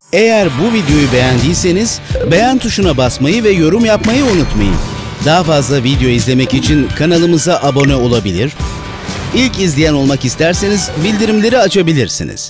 Eğer bu videoyu beğendiyseniz beğen tuşuna basmayı ve yorum yapmayı unutmayın. Daha fazla video izlemek için kanalımıza abone olabilir, İlk izleyen olmak isterseniz bildirimleri açabilirsiniz.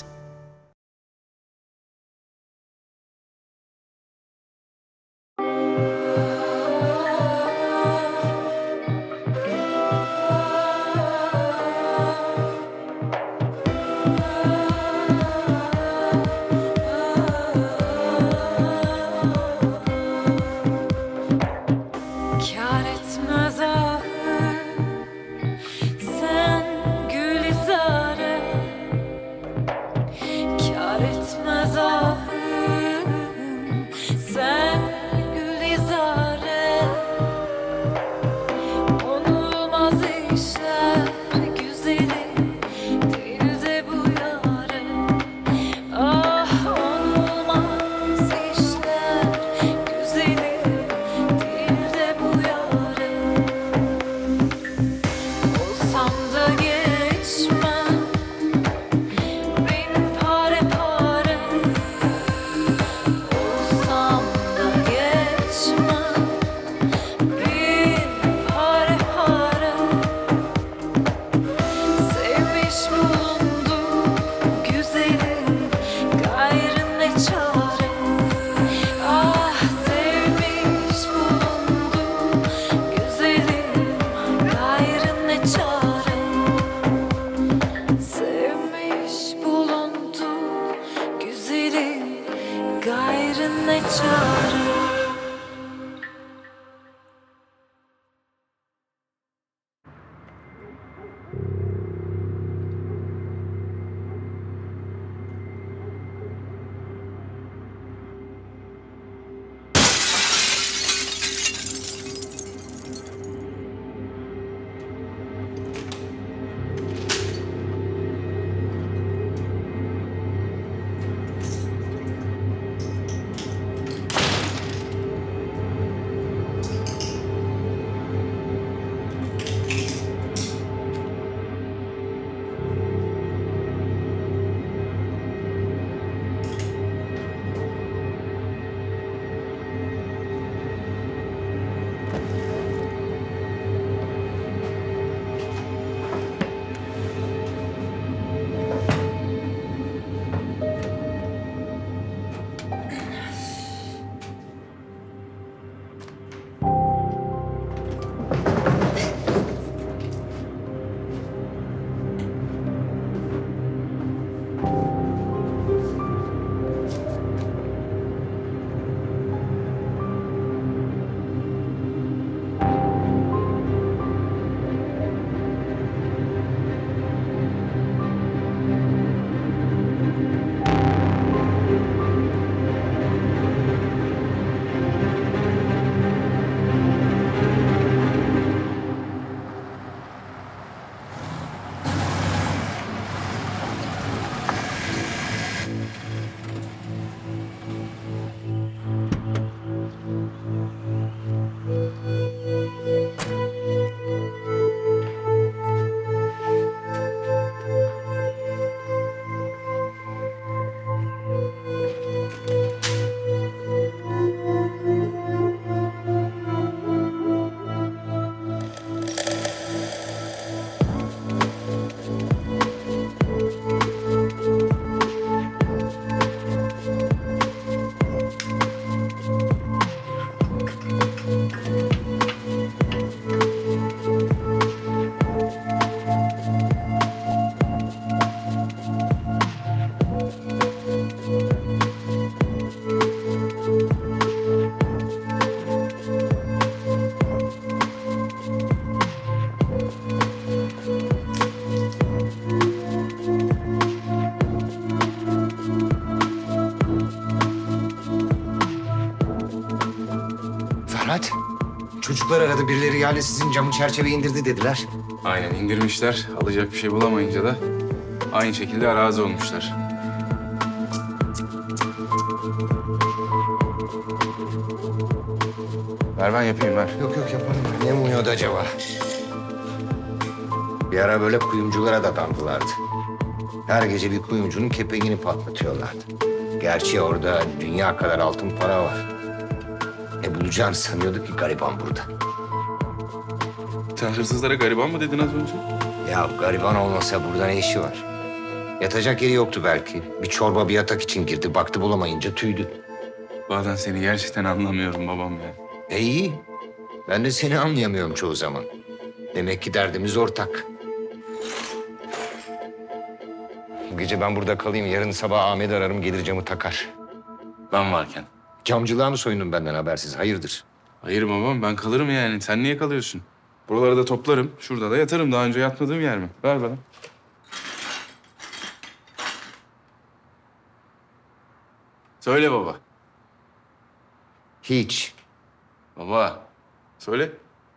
Ferhat, çocuklar aradı. Birileri yani sizin camın çerçeveyi indirdi dediler. Aynen indirmişler. Alacak bir şey bulamayınca da aynı şekilde arazi olmuşlar. Ver ben yapayım ver. Yok yaparım. Ne umuyordu acaba? Bir ara böyle kuyumculara da dandılardı. Her gece bir kuyumcunun kepeğini patlatıyorlardı. Gerçi orada dünya kadar altın para var. Ne bulacağını sanıyorduk ki gariban burada. Sen hırsızlara gariban mı dedin az önce? Ya gariban olmasa burada ne işi var? Yatacak yeri yoktu belki. Bir çorba bir yatak için girdi. Baktı bulamayınca tüydü. Bazen seni gerçekten anlamıyorum babam ya. İyi. Ben de seni anlayamıyorum çoğu zaman. Demek ki derdimiz ortak. Bu gece ben burada kalayım. Yarın sabah Ahmet'i ararım, gelir camı takar. Ben varken. Camcılığa mı soyundun benden habersiz? Hayırdır? Hayır babam, ben kalırım yani. Sen niye kalıyorsun? Buraları da toplarım. Şurada da yatarım. Daha önce yatmadığım yer mi? Ver bana. Söyle baba. Hiç. Baba. Söyle.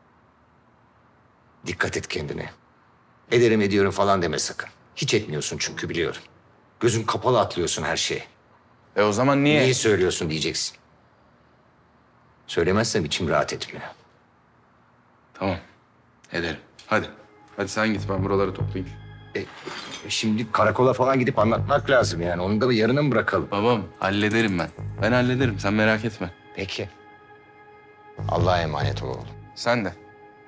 Dikkat et kendine. Ederim ediyorum falan deme sakın. Hiç etmiyorsun çünkü biliyorum. Gözün kapalı atlıyorsun her şeye. O zaman niye? Niye söylüyorsun diyeceksin. Söylemezsem içim rahat etmiyor. Tamam. Ederim. Hadi. Hadi sen git, ben buraları toplayayım. Şimdi karakola falan gidip anlatmak lazım yani. Onu da yarına mı bırakalım? Babam, hallederim ben. Ben hallederim, sen merak etme. Peki. Allah'a emanet ol oğlum. Sen de.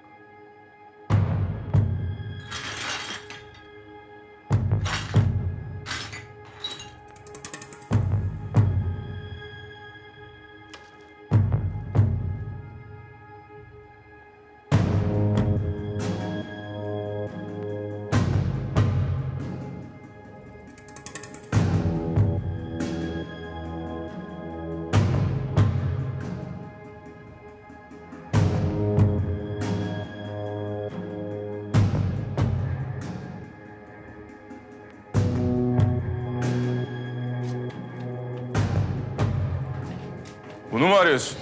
Bunu mu arıyorsun?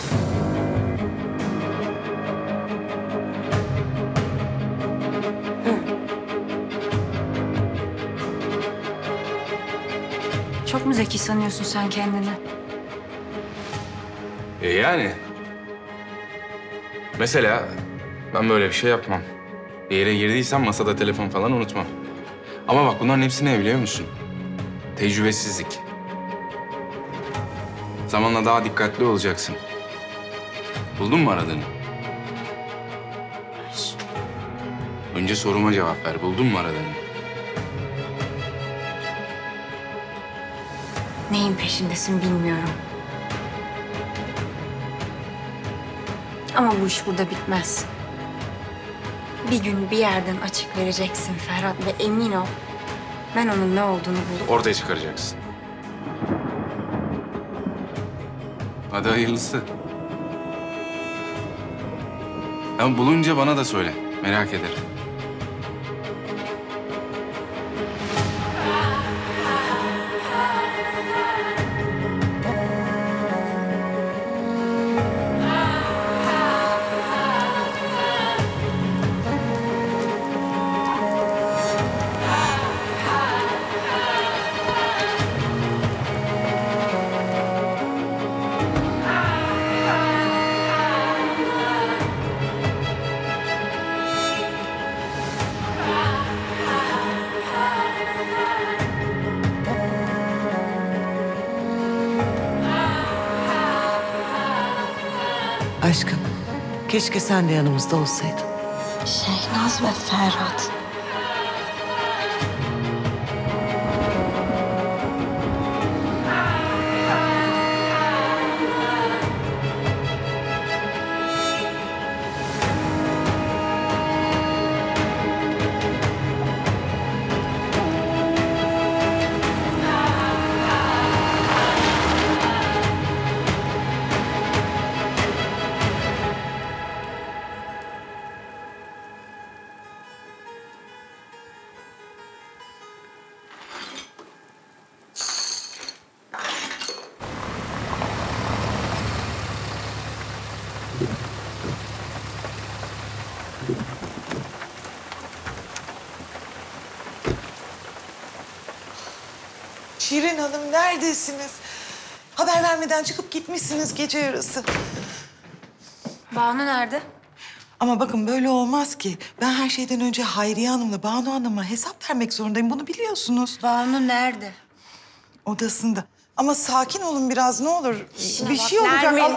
Çok mu zeki sanıyorsun sen kendini? Yani. Mesela ben böyle bir şey yapmam. Bir yere girdiysem masada telefon falan unutmam. Ama bak bunların hepsi ne biliyor musun? Tecrübesizlik. Zamanla daha dikkatli olacaksın. Buldun mu aradığını? Önce soruma cevap ver. Buldun mu aradığını? Neyin peşindesin bilmiyorum. Ama bu iş burada bitmez. Bir gün bir yerden açık vereceksin Ferhat ve emin ol ben onun ne olduğunu bulup Ortaya çıkaracaksın. Hadi hayırlısı. Ama bulunca bana da söyle. Merak ederim. Aşkım, keşke sen de yanımızda olsaydın. Şehnaz ve Ferhat. Şirin Hanım neredesiniz? Haber vermeden çıkıp gitmişsiniz gece yarısı. Banu nerede? Ama bakın böyle olmaz ki. Ben her şeyden önce Hayriye Hanım'la Banu Hanım'a hesap vermek zorundayım. Bunu biliyorsunuz. Banu nerede? Odasında. Ama sakin olun biraz ne olur. İşine Bir bak, şey olacak. Nermin.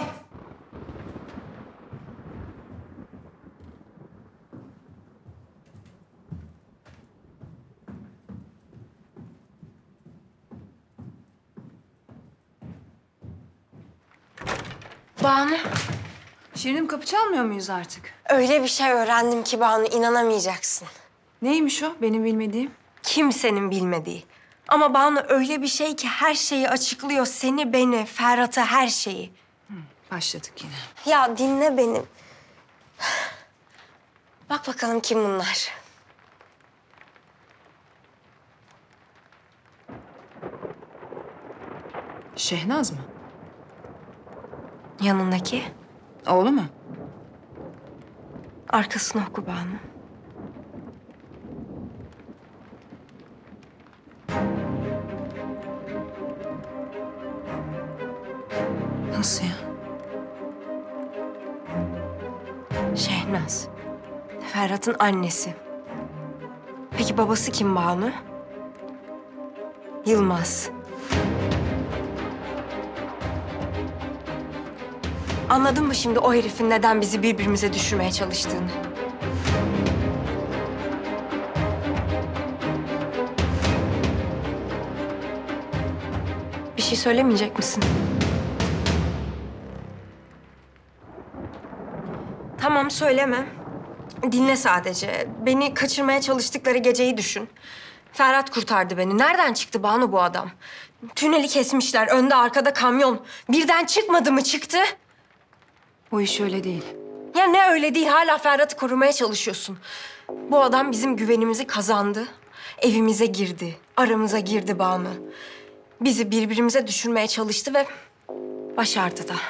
Banu, Şirinim, kapı çalmıyor muyuz artık? öyle bir şey öğrendim ki Banu, inanamayacaksın. Neymiş o benim bilmediğim? Kimsenin bilmediği. Ama Banu öyle bir şey ki her şeyi açıklıyor. Seni, beni, Ferhat'ı, her şeyi. Başladık yine. Ya dinle beni. Bak bakalım kim bunlar? Şehnaz mı? Yanındaki. Oğlu mu? Arkasını oku Banu. Nasıl ya? Şehnaz. Ferhat'ın annesi. Peki babası kim Banu? Yılmaz. Anladın mı şimdi o herifin neden bizi birbirimize düşürmeye çalıştığını? Bir şey söylemeyecek misin? Tamam, söyleme. Dinle sadece. Beni kaçırmaya çalıştıkları geceyi düşün. Ferhat kurtardı beni. Nereden çıktı Banu bu adam? Tüneli kesmişler. Önde arkada kamyon. Birden çıkmadı mı? Çıktı. O iş öyle değil. Ya ne öyle değil. Hala Ferhat'ı korumaya çalışıyorsun. Bu adam bizim güvenimizi kazandı. Evimize girdi. Aramıza girdi Banu. Bizi birbirimize düşürmeye çalıştı ve başardı da.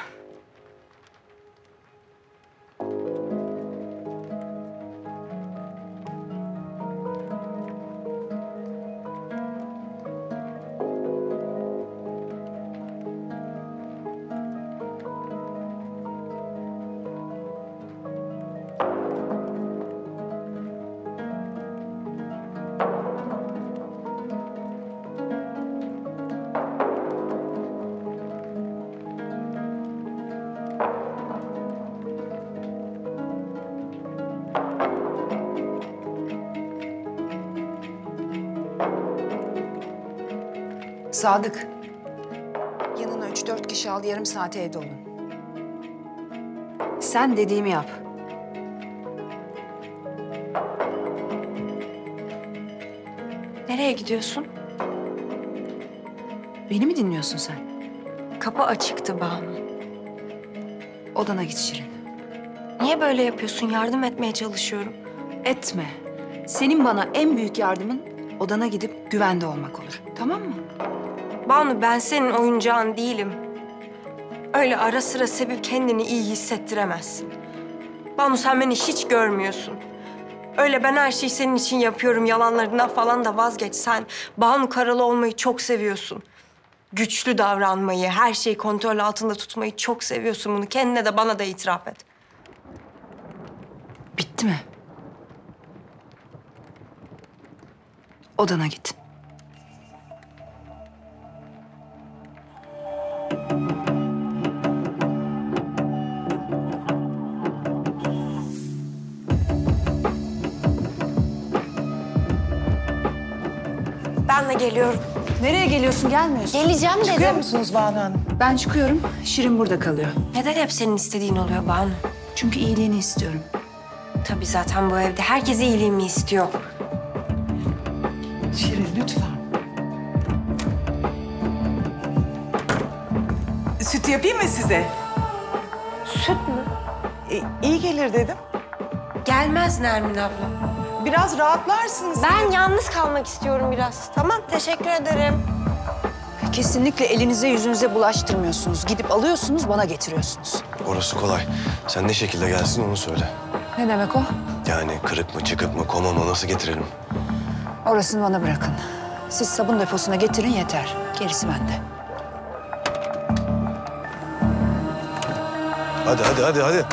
Sadık. Yanına 3-4 kişi al, yarım saate evde olun. Sen dediğimi yap. Nereye gidiyorsun? Beni mi dinliyorsun sen? Kapı açıktı Banu. Odana git Şirin. Niye böyle yapıyorsun? Yardım etmeye çalışıyorum. Etme. Senin bana en büyük yardımın odana gidip güvende olmak olur. Tamam mı? Banu, ben senin oyuncağın değilim. Öyle ara sıra sevip kendini iyi hissettiremezsin. Banu, sen beni hiç görmüyorsun. Öyle ben her şeyi senin için yapıyorum yalanlarından falan da vazgeç. Sen Banu Karalı olmayı çok seviyorsun. Güçlü davranmayı, her şeyi kontrol altında tutmayı çok seviyorsun. Bunu kendine de bana da itiraf et. Bitti mi? Odana git. Ben de geliyorum. Nereye geliyorsun? Gelmiyorsun. Geleceğim dedim. Çıkıyor musunuz Banu Hanım? Ben çıkıyorum. Şirin burada kalıyor. Neden hep senin istediğin oluyor Banu? Çünkü iyiliğini istiyorum. Tabii zaten bu evde herkes iyiliğimi istiyor. Şirin lütfen. Süt yapayım mı size? Süt mü? İyi gelir dedim. Gelmez Nermin abla. Biraz rahatlarsınız. Ben yalnız kalmak istiyorum biraz. Tamam, teşekkür ederim. Kesinlikle elinize yüzünüze bulaştırmıyorsunuz. Gidip alıyorsunuz, bana getiriyorsunuz. Orası kolay. Sen ne şekilde gelsin onu söyle. Ne demek o? Yani kırık mı, çıkık mı, koma mı nasıl getirelim? Orasını bana bırakın. Siz sabun deposuna getirin yeter. Gerisi bende. Hadi.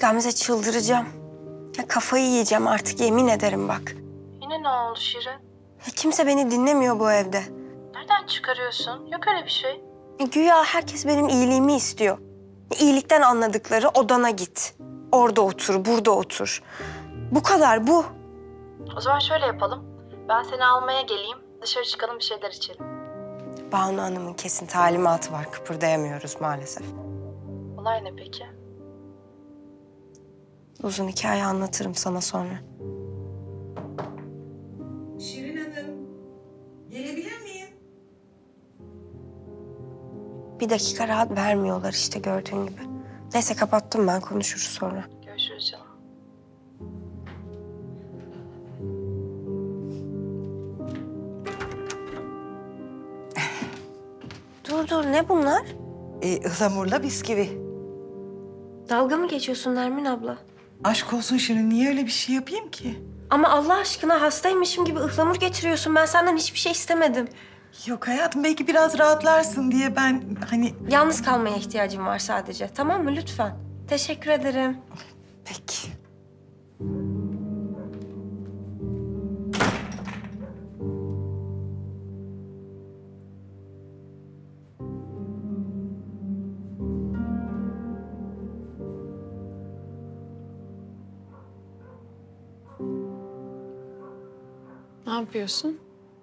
Gamze çıldıracağım. Ya kafayı yiyeceğim artık yemin ederim bak. Yine ne oldu Şirin? Ya kimse beni dinlemiyor bu evde. Nereden çıkarıyorsun? Yok öyle bir şey. Güya herkes benim iyiliğimi istiyor. İyilikten anladıkları odana git. Orada otur, burada otur. Bu kadar bu. O zaman şöyle yapalım. Ben seni almaya geleyim. Dışarı çıkalım bir şeyler içelim. Banu Hanım'ın kesin talimatı var. Kıpırdayamıyoruz maalesef. Olay ne peki? Uzun hikaye anlatırım sana sonra. Şirin Hanım, gelebilir miyim? Bir dakika rahat vermiyorlar işte gördüğün gibi. Neyse kapattım ben, konuşuruz sonra. Görüşürüz canım. Dur ne bunlar? Ihlamurla bisküvi. Dalga mı geçiyorsun Nermin abla? Aşk olsun Şirin, niye öyle bir şey yapayım ki? Ama Allah aşkına hastaymışım gibi ıhlamur getiriyorsun. Ben senden hiçbir şey istemedim. Yok hayatım, belki biraz rahatlarsın diye ben hani... Yalnız kalmaya ihtiyacım var sadece. Tamam mı lütfen? Teşekkür ederim. Peki. Ne yapıyorsun?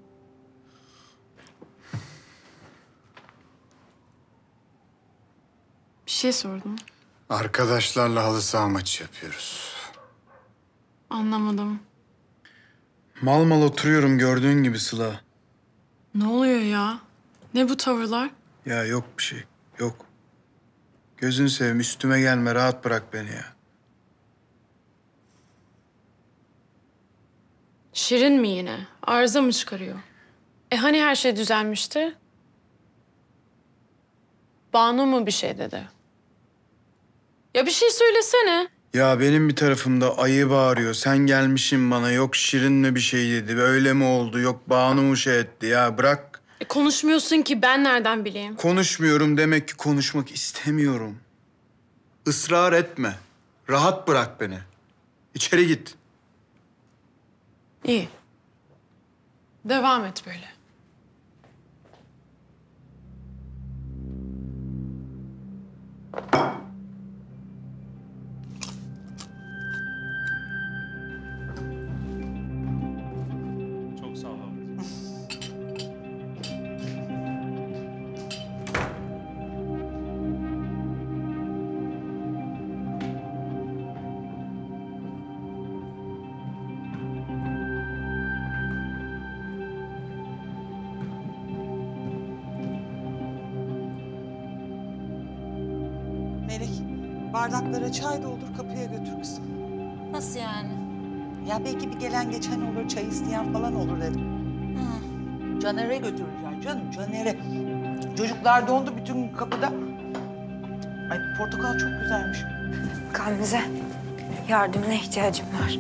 Bir şey sordum. Arkadaşlarla halı saha maçı yapıyoruz. Anlamadım. Mal mal oturuyorum gördüğün gibi Sıla. Ne oluyor ya? Ne bu tavırlar? Ya yok bir şey, yok. Gözünü seveyim üstüme gelme, rahat bırak beni ya. Şirin mi yine? Arıza mı çıkarıyor? Hani her şey düzelmişti? Banu mu bir şey dedi? Ya bir şey söylesene. Ya benim bir tarafımda ayı bağırıyor. Sen gelmişsin bana, yok Şirin mi bir şey dedi, öyle mi oldu, yok Banu mu şey etti. Ya bırak. Konuşmuyorsun ki, ben nereden bileyim? Konuşmuyorum demek ki konuşmak istemiyorum. Israr etme. Rahat bırak beni. İçeri git. İyi. Devam et böyle. Çok sağ ol abi. Melek, bardaklara çay doldur, kapıya götür kızım. Nasıl yani? Ya belki bir gelen geçen olur, çay isteyen falan olur dedim. Caner'e götüreceğim canım, Caner'e. Çocuklar dondu bütün gün kapıda. Ay portakal çok güzelmiş. Gamze, yardımına ihtiyacım var.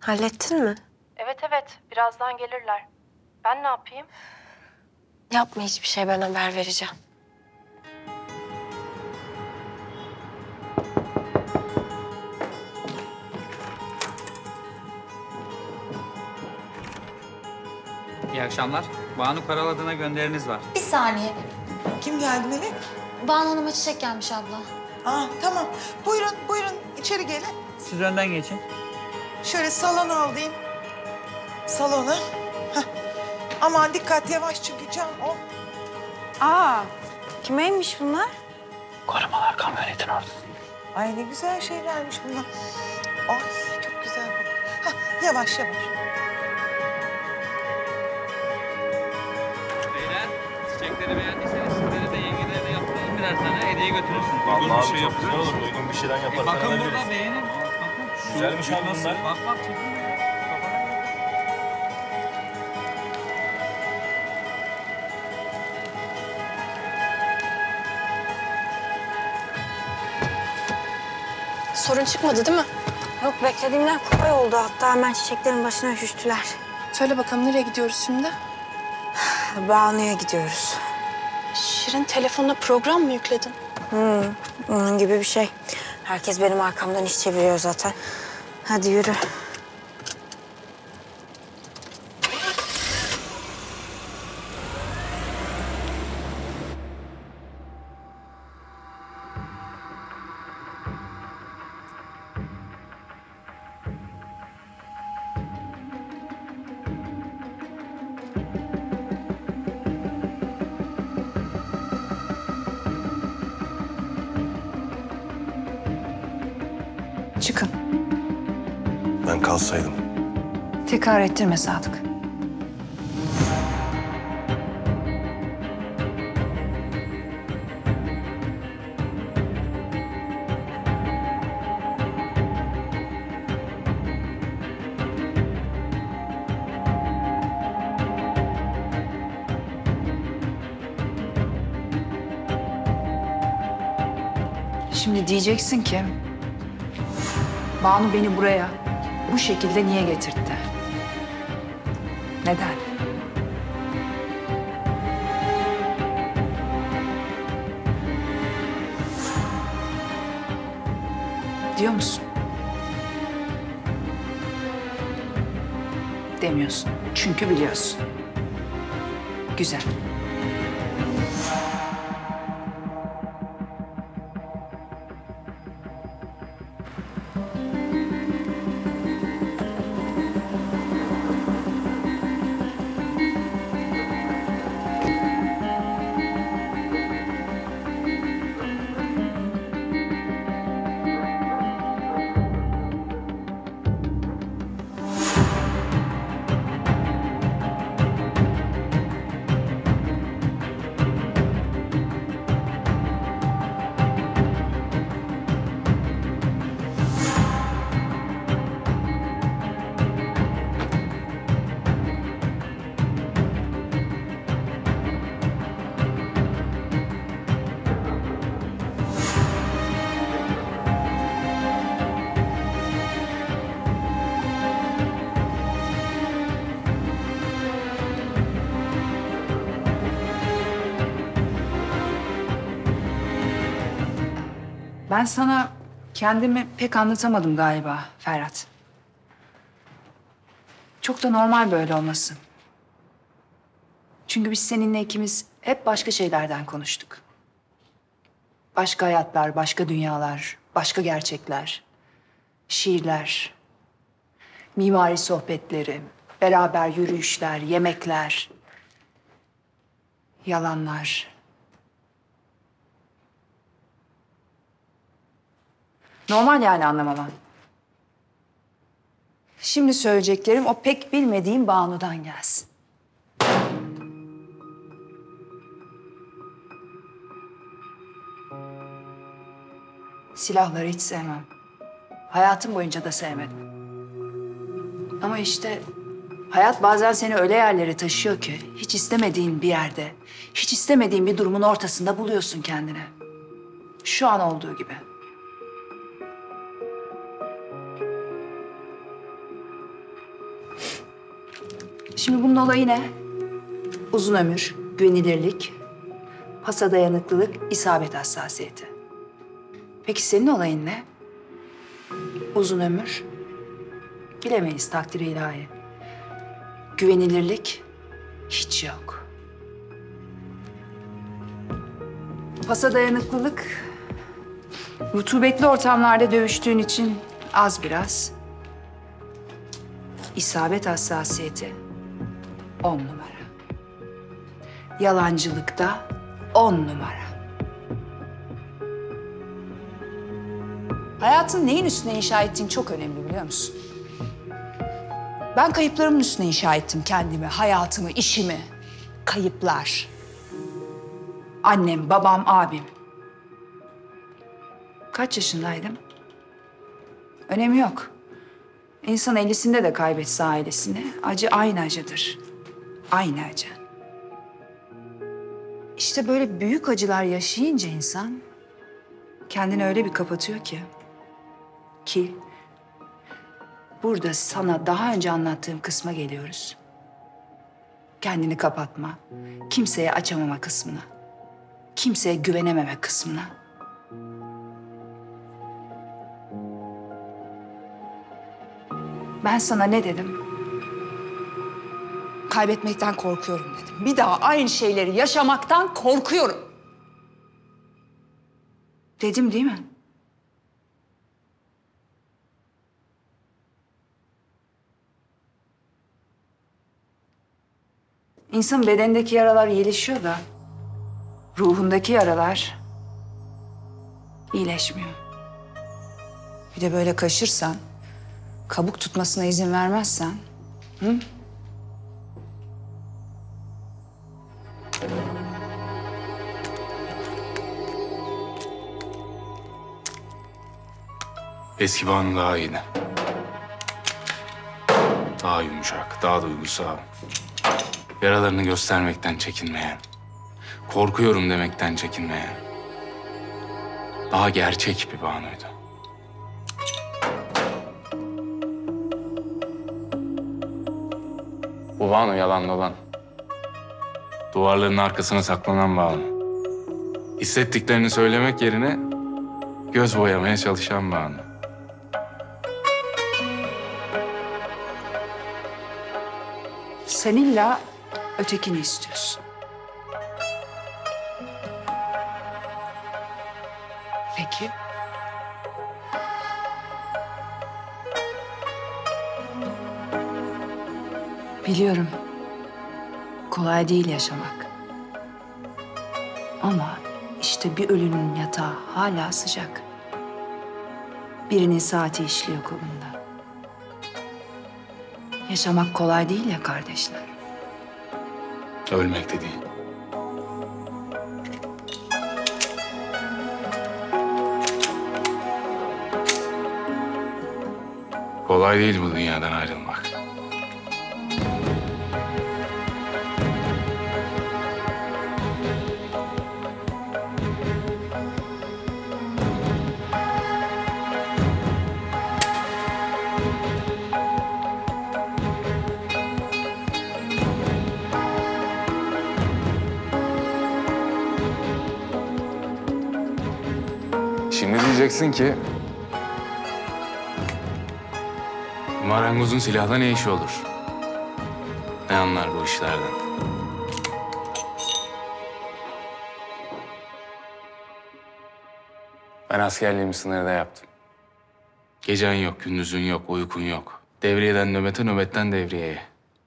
Hallettin mi? Evet evet, birazdan gelirler. Ben ne yapayım? Yapma hiçbir şey, ben haber vereceğim. İyi akşamlar. Banu Karal adına gönderiniz var. Bir saniye. Kim geldi Melek? Banu Hanım'a çiçek gelmiş abla. Aa, tamam. Buyurun, buyurun. İçeri gelin. Siz önden geçin. Şöyle salona alayım. Salona. Heh. Aman dikkat, yavaş çünkü cam o. Aa, kimeymiş bunlar? Korumalar kamyonetin orada. Ay ne güzel şeylermiş bunlar. Ay çok güzel bu. Heh, yavaş yavaş. Beyler, çiçekleri beğendiyseniz sizlere de yengelerine yaptıralım birer tane hediye götürürsünüz. Uygun bir şey yaptınız. Ne olur uygun bir şeyden yaparsan Bakın haber burada veririz. beğenin. Bakın. Güzelmiş abi nasıl? bunlar. Bak bak çekin. Sorun çıkmadı değil mi? Yok, beklediğimden kolay oldu. Hatta hemen çiçeklerin başına üşüştüler. Söyle bakalım nereye gidiyoruz şimdi? Banu'ya gidiyoruz. Şirin telefonuna program mı yükledin? Onun gibi bir şey. Herkes benim arkamdan iş çeviriyor zaten. Hadi yürü. Çıkın. Ben kalsaydım. Tekrar ettirme Sadık. Şimdi diyeceksin ki Banu beni buraya bu şekilde niye getirtti? Neden? Diyor musun? Demiyorsun. Çünkü biliyorsun. Güzel. Ben sana kendimi pek anlatamadım galiba Ferhat. Çok da normal böyle olması. Çünkü biz seninle ikimiz hep başka şeylerden konuştuk. Başka hayatlar, başka dünyalar, başka gerçekler, şiirler, mimari sohbetleri, beraber yürüyüşler, yemekler, yalanlar. Normal yani anlamaman. Şimdi söyleyeceklerim o pek bilmediğim Banu'dan gelsin. Silahları hiç sevmem. Hayatım boyunca da sevmedim. Ama işte hayat bazen seni öyle yerlere taşıyor ki hiç istemediğin bir yerde, hiç istemediğin bir durumun ortasında buluyorsun kendini. Şu an olduğu gibi. Şimdi bunun olayı ne? Uzun ömür, güvenilirlik, pasa dayanıklılık, isabet hassasiyeti. Peki senin olayın ne? Uzun ömür, bilemeyiz takdiri ilahi. Güvenilirlik hiç yok. Pasa dayanıklılık, rutubetli ortamlarda dövüştüğün için az biraz. İsabet hassasiyeti 10 numara. Yalancılıkta 10 numara. Hayatın neyin üstüne inşa ettiğin çok önemli biliyor musun? Ben kayıplarımın üstüne inşa ettim kendimi, hayatımı, işimi. Kayıplar. Annem, babam, abim. Kaç yaşındaydım? Önemi yok. İnsan 50'sinde de kaybetse ailesini, acı aynı acıdır. Aynı acı. İşte böyle büyük acılar yaşayınca insan kendini öyle bir kapatıyor ki burada sana daha önce anlattığım kısma geliyoruz. Kendini kapatma, kimseye açamama kısmına, kimseye güvenememe kısmına. Ben sana ne dedim? Kaybetmekten korkuyorum dedim. Bir daha aynı şeyleri yaşamaktan korkuyorum. Dedim değil mi? İnsanın bedendeki yaralar iyileşiyor da ruhundaki yaralar iyileşmiyor. Bir de böyle kaşırsan, kabuk tutmasına izin vermezsen, hı? Eski Banu daha iyiydi. Daha yumuşak, daha duygusal. Yaralarını göstermekten çekinmeyen, korkuyorum demekten çekinmeyen. Daha gerçek bir Banu'ydu. Bu Banu yalan dolan. Duvarların arkasına saklanan Banu. Hissettiklerini söylemek yerine göz boyamaya çalışan Banu. Sen illa ötekini istiyorsun. Peki. Biliyorum. Kolay değil yaşamak. Ama işte bir ölünün yatağı hala sıcak. Birinin saati işliyor kolunda. Yaşamak kolay değil ya kardeşler. Ölmek de değil. Kolay değil bu dünyadan ayrılmak. Şimdi diyeceksin ki... marangozun silahla ne işi olur? Ne anlar bu işlerden? Ben askerliğimi sınırda yaptım. Gecen yok, gündüzün yok, uykun yok. Devriyeden nöbete, nöbetten devriyeye.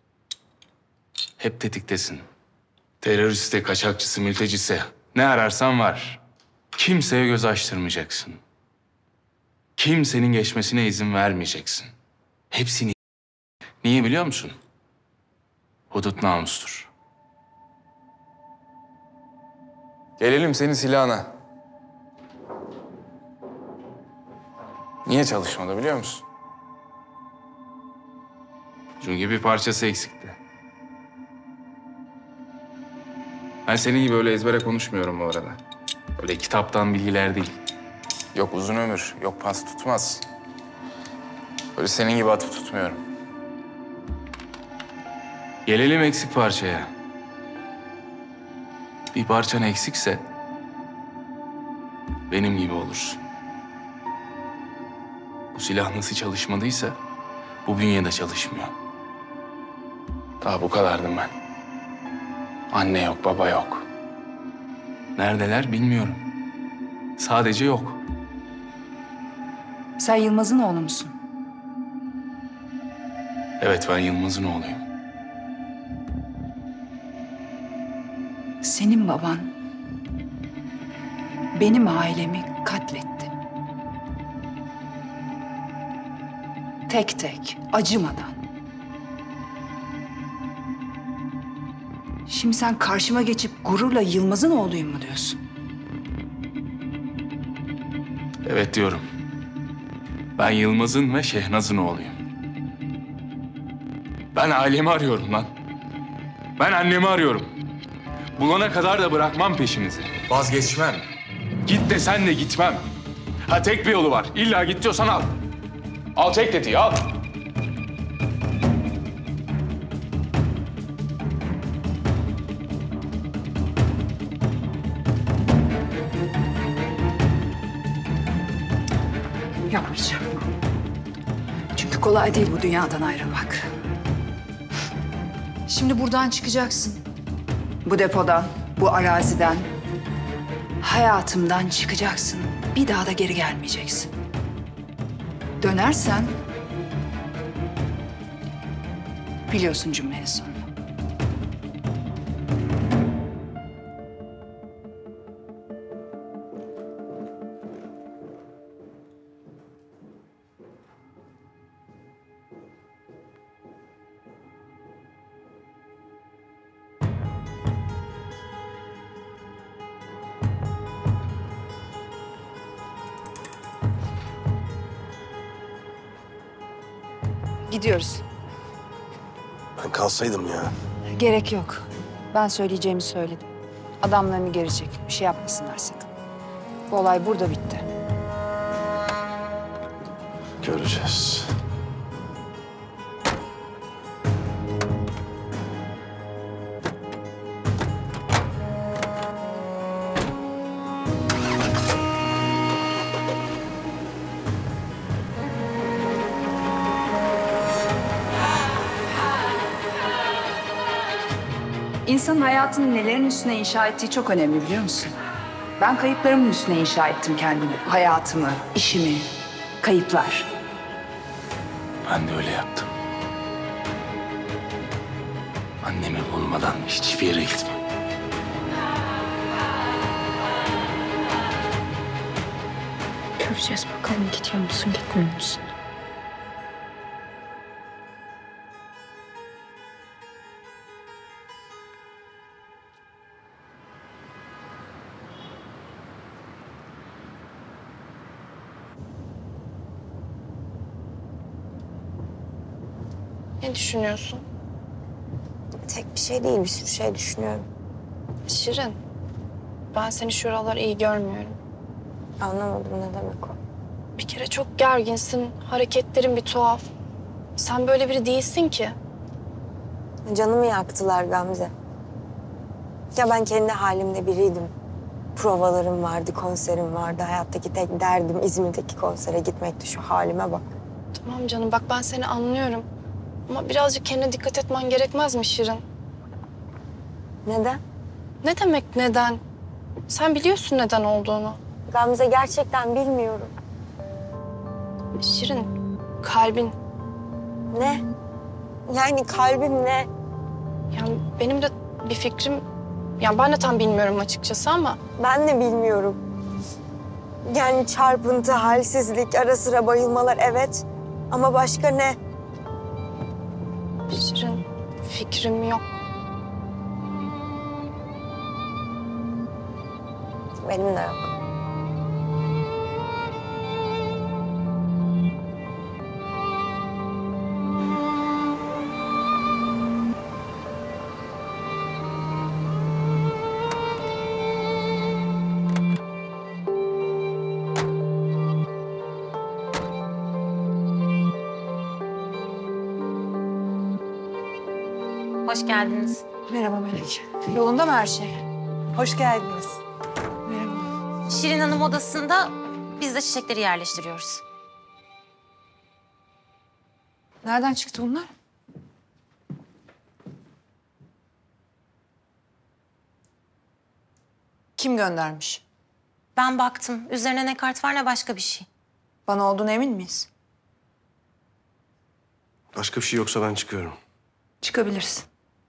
Hep tetiktesin. Teröriste, kaçakçısı, mültecisi ne ararsan var. Kimseye göz açtırmayacaksın. Kimsenin geçmesine izin vermeyeceksin. Hepsini. Niye biliyor musun? Hudut namustur. Gelelim senin silahına. Niye çalışmadı biliyor musun? Çünkü bir parçası eksikti. Ben senin gibi öyle ezbere konuşmuyorum bu arada. Öyle kitaptan bilgiler değil. Yok uzun ömür, yok pas tutmaz. Öyle senin gibi atıp tutmuyorum. Gelelim eksik parçaya. Bir parçan eksikse benim gibi olursun. Bu silah nasıl çalışmadıysa bu bünyede çalışmıyor. Daha bu kadardım ben. Anne yok, baba yok. Neredeler bilmiyorum. Sadece yok. Sen Yılmaz'ın oğlu musun? Evet, ben Yılmaz'ın oğluyum. Senin baban benim ailemi katletti. Tek tek, acımadan. Şimdi sen karşıma geçip gururla Yılmaz'ın oğluyum mu diyorsun? Evet diyorum. Ben Yılmaz'ın ve Şehnaz'ın oğluyum. Ben ailemi arıyorum lan. Ben annemi arıyorum. Bulana kadar da bırakmam peşinizi. Vazgeçmem. Git desen de gitmem. Ha, tek bir yolu var. İlla git diyorsan al. Al, çek tetiği, al. Yapmayacağım. Çünkü kolay değil bu dünyadan ayrılmak. Şimdi buradan çıkacaksın. Bu depodan, bu araziden, hayatımdan çıkacaksın. Bir daha da geri gelmeyeceksin. Dönersen biliyorsun cümlenin sonunu. Gidiyoruz. Ben kalsaydım ya. Gerek yok. Ben söyleyeceğimi söyledim. Adamlarını geri çek. Bir şey yapmasınlar sakın. Bu olay burada bitti. Göreceğiz. İnsanın hayatını nelerin üstüne inşa ettiği çok önemli, biliyor musun? Ben kayıplarımın üstüne inşa ettim kendimi. Hayatımı, işimi, kayıplar. Ben de öyle yaptım. Annemi bulmadan hiçbir yere gitmem. Göreceğiz bakalım, gidiyor musun, gitmiyor musun? Ne düşünüyorsun? Tek bir şey değil, bir sürü şey düşünüyorum. Şirin, ben seni şu aralar iyi görmüyorum. Anlamadım, ne demek o? Bir kere çok gerginsin, hareketlerin bir tuhaf. Sen böyle biri değilsin ki. Canımı yaktılar Gamze. Ya ben kendi halimde biriydim. Provalarım vardı, konserim vardı. Hayattaki tek derdim İzmir'deki konsere gitmekti. Şu halime bak. Tamam canım, bak ben seni anlıyorum. Ama birazcık kendine dikkat etmen gerekmez mi Şirin? Neden? Ne demek neden? Sen biliyorsun neden olduğunu. Gamze, gerçekten bilmiyorum. Şirin, kalbin. Ne? Yani kalbim ne? Yani benim de bir fikrim... Yani ben de tam bilmiyorum açıkçası ama... Ben de bilmiyorum. Yani çarpıntı, halsizlik, ara sıra bayılmalar, evet. Ama başka ne? Şirin, fikrim yok. Benim de yok. Hoş geldiniz. Merhaba Melek. Yolunda mı her şey? Hoş geldiniz. Şirin Hanım odasında, biz de çiçekleri yerleştiriyoruz. Nereden çıktı bunlar? Kim göndermiş? Ben baktım. Üzerine ne kart var ne başka bir şey. Bana olduğuna emin miyiz? Başka bir şey yoksa ben çıkıyorum. Çıkabilirsin.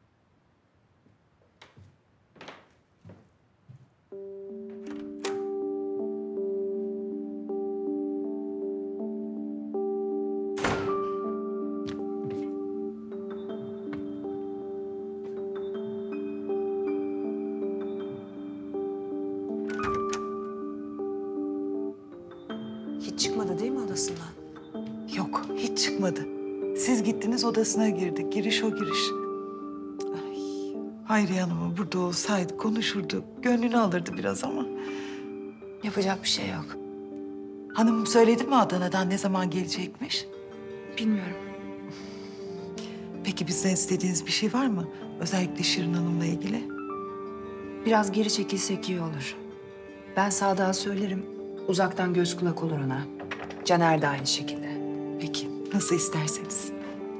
Hiç çıkmadı değil mi odasından? Yok, hiç çıkmadı. Siz gittiniz odasına girdi. Giriş o giriş. Ay, Hayriye Hanım'ın burada olsaydı konuşurdu. Gönlünü alırdı biraz ama. Yapacak bir şey yok. Hanım söyledi mi Adana'dan ne zaman gelecekmiş? Bilmiyorum. Peki bizden istediğiniz bir şey var mı? Özellikle Şirin Hanım'la ilgili. Biraz geri çekilsek iyi olur. Ben Sadık'a söylerim. Uzaktan göz kulak olur ona. Caner de aynı şekilde. Peki, nasıl isterseniz.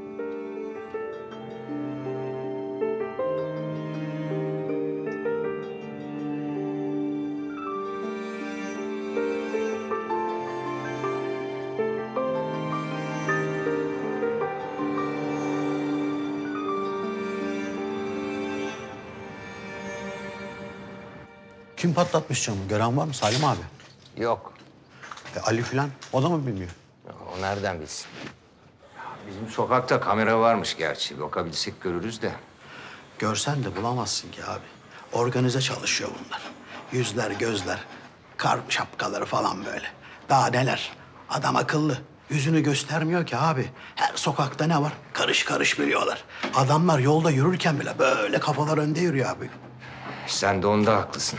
Kim patlatmış camı? Gören var mı Salim abi? Yok. Ali falan o da mı bilmiyor? O nereden bilsin? Bizim sokakta kamera varmış gerçi. Bakabilsek görürüz de. Görsen de bulamazsın ki abi. Organize çalışıyor bunlar. Yüzler, gözler, kar şapkaları falan böyle. Daha neler? Adam akıllı. Yüzünü göstermiyor ki abi. Her sokakta ne var? Karış karış biliyorlar. Adamlar yolda yürürken bile böyle kafalar önde yürüyor abi. Sen de onda haklısın.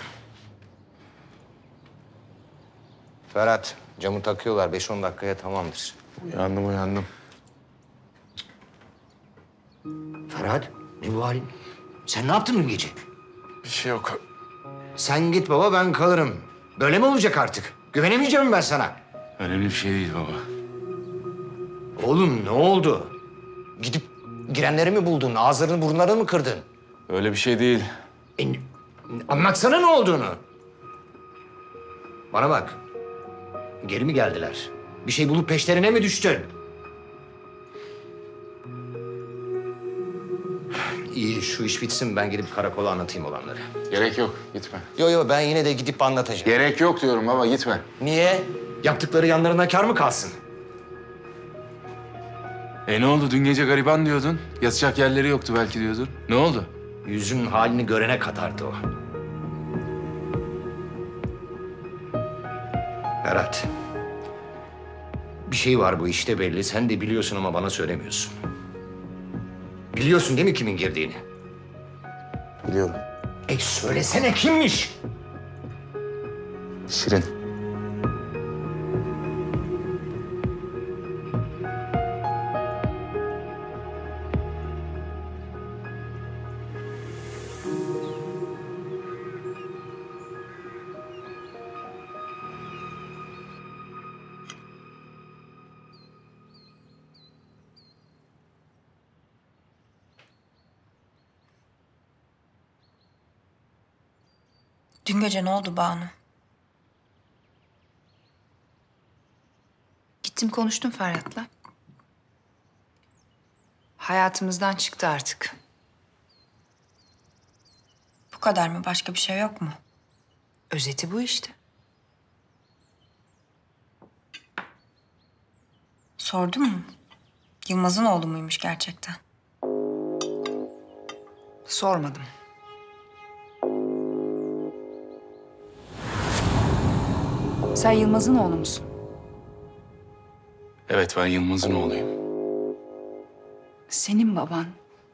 Ferhat, camı takıyorlar. 5-10 dakikaya tamamdır. Uyandım. Ferhat, ne bu halin? Sen ne yaptın dün gece? Bir şey yok. Sen git baba, ben kalırım. Böyle mi olacak artık? Güvenemeyeceğim ben sana. Önemli bir şey değil baba. Oğlum ne oldu? Gidip girenleri mi buldun? Ağızlarını burnlarını mı kırdın? Öyle bir şey değil. Anlatsana ne olduğunu. Bana bak. Geri mi geldiler? Bir şey bulup peşlerine mi düştün? İyi, şu iş bitsin. Ben gidip karakola anlatayım olanları. Gerek yok, gitme. Yo, ben yine de gidip anlatacağım. Gerek yok diyorum baba, gitme. Niye? Yaptıkları yanlarına kar mı kalsın? Ne oldu? Dün gece gariban diyordun. Yatacak yerleri yoktu belki diyordun. Ne oldu? Yüzün halini görene kadardı o. Ferhat. Bir şey var bu işte belli. Sen de biliyorsun ama bana söylemiyorsun. Biliyorsun değil mi kimin girdiğini? Biliyorum. Söylesene kimmiş? Şirin. Dün gece ne oldu Banu? Gittim konuştum Ferhat'la. Hayatımızdan çıktı artık. Bu kadar mı? Başka bir şey yok mu? Özeti bu işte. Sordun mu? Yılmaz'ın oğlu muymuş gerçekten? Sormadım. Sen Yılmaz'ın oğlu musun? Evet, ben Yılmaz'ın oğluyum. Senin baban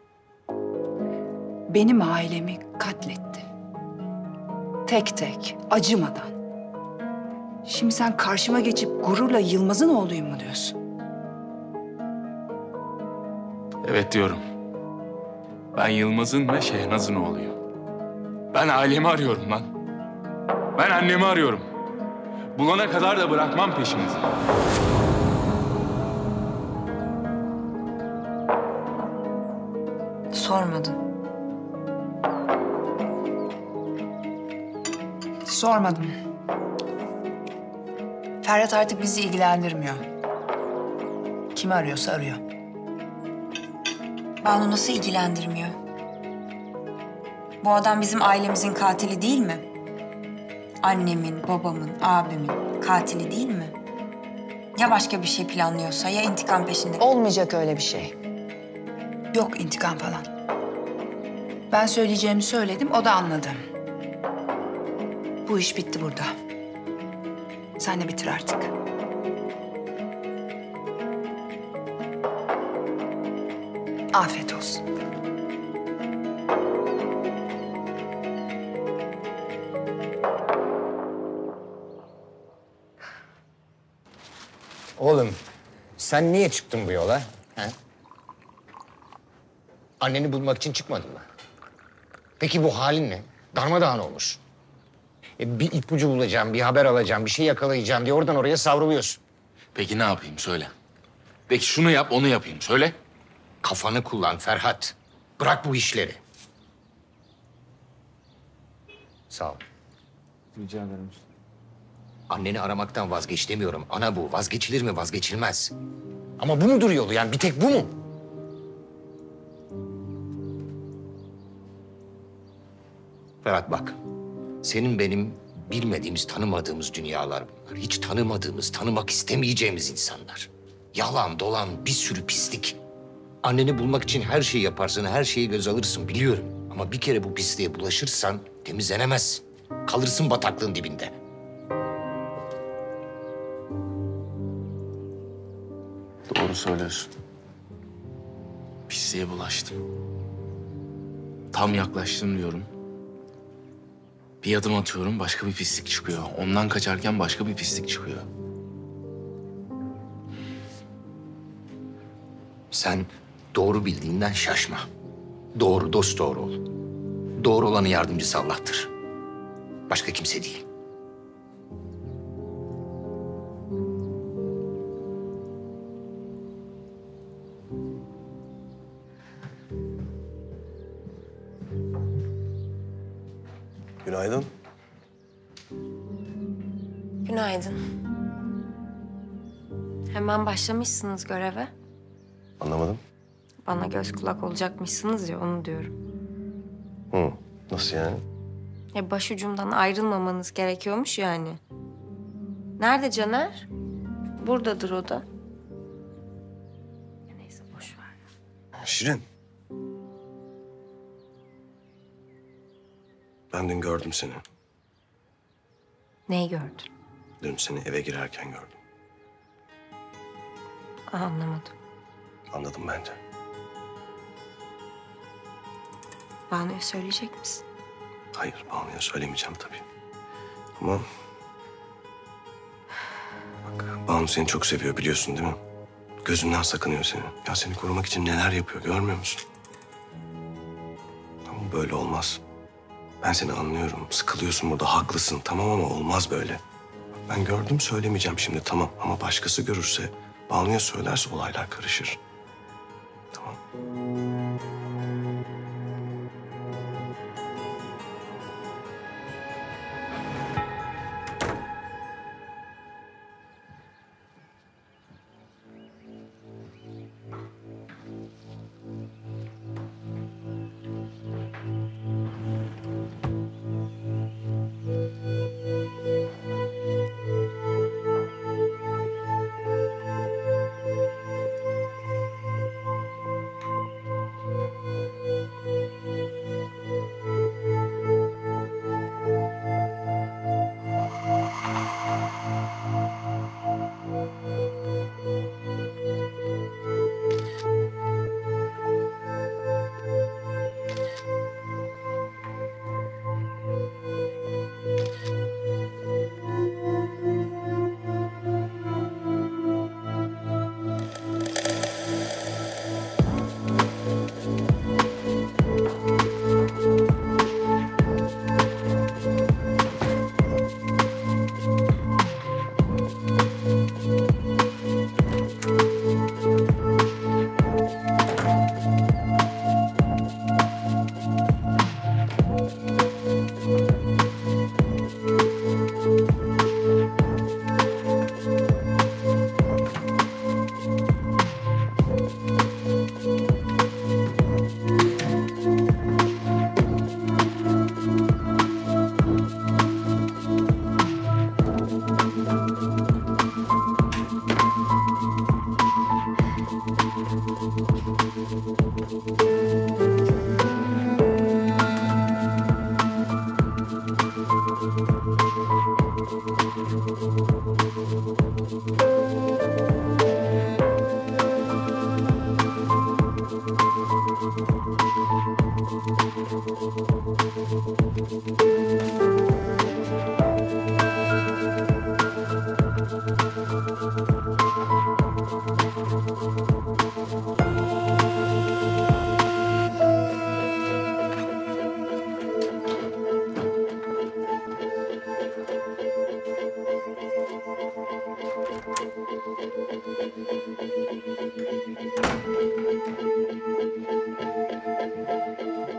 benim ailemi katletti. Tek tek, acımadan. Şimdi sen karşıma geçip gururla Yılmaz'ın oğluyum mu diyorsun? Evet diyorum. Ben Yılmaz'ın ve Şehnaz'ın oğluyum. Ben ailemi arıyorum lan. Ben annemi arıyorum. Bulana kadar da bırakmam peşinizi. Sormadın. Sormadım. Ferhat artık bizi ilgilendirmiyor. Kimi arıyorsa arıyor. Banu nasıl ilgilendirmiyor? Bu adam bizim ailemizin katili değil mi? Annemin, babamın, abimin katili değil mi? Ya başka bir şey planlıyorsa, ya intikam peşinde? Olmayacak öyle bir şey. Yok intikam falan. Ben söyleyeceğimi söyledim, o da anladı. Bu iş bitti burada. Sen de bitir artık. Afiyet olsun. Oğlum, sen niye çıktın bu yola? He? Anneni bulmak için çıkmadın mı? Peki bu halin ne? Darmadağın olmuş. Bir ipucu bulacağım, bir haber alacağım, bir şey yakalayacağım diye oradan oraya savruluyorsun. Peki ne yapayım söyle. Peki şunu yap, onu yapayım söyle. Kafanı kullan Ferhat. Bırak bu işleri. Sağ ol. Rica ederim. Anneni aramaktan vazgeç demiyorum. Ana bu. Vazgeçilir mi? Vazgeçilmez. Ama bu mudur yolu yani? Bir tek bu mu? Ferhat bak. Senin benim bilmediğimiz, tanımadığımız dünyalar bunlar. Hiç tanımadığımız, tanımak istemeyeceğimiz insanlar. Yalan, dolan, bir sürü pislik. Anneni bulmak için her şeyi yaparsın, her şeyi göz alırsın biliyorum. Ama bir kere bu pisliğe bulaşırsan temizlenemezsin. Kalırsın bataklığın dibinde. Doğru söylüyorsun. Pisliğe bulaştım. Tam yaklaştım diyorum. Bir adım atıyorum, başka bir pislik çıkıyor. Ondan kaçarken başka bir pislik çıkıyor. Sen doğru bildiğinden şaşma. Doğru, dosdoğru ol. Doğru olanın yardımcısı Allah'tır. Başka kimse değil. Günaydın. Günaydın. Hemen başlamışsınız göreve. Anlamadım. Bana göz kulak olacakmışsınız ya, onu diyorum. Hı. Nasıl yani? Ya başucumdan ayrılmamanız gerekiyormuş yani. Nerede Caner? Buradadır o da. Ya neyse boş ver. Şirin. Ben dün gördüm seni. Neyi gördün? Dün seni eve girerken gördüm. Anlamadım. Anladım ben de. Banu'ya söyleyecek misin? Hayır, Banu'ya söylemeyeceğim tabii. Ama... Bak, Banu seni çok seviyor biliyorsun değil mi? Gözünden sakınıyor seni. Ya seni korumak için neler yapıyor görmüyor musun? Ama böyle olmaz. Ben seni anlıyorum. Sıkılıyorsun burada, haklısın. Tamam ama olmaz böyle. Ben gördüm söylemeyeceğim şimdi tamam. Ama başkası görürse, Banu'ya söylerse olaylar karışır. Tamam.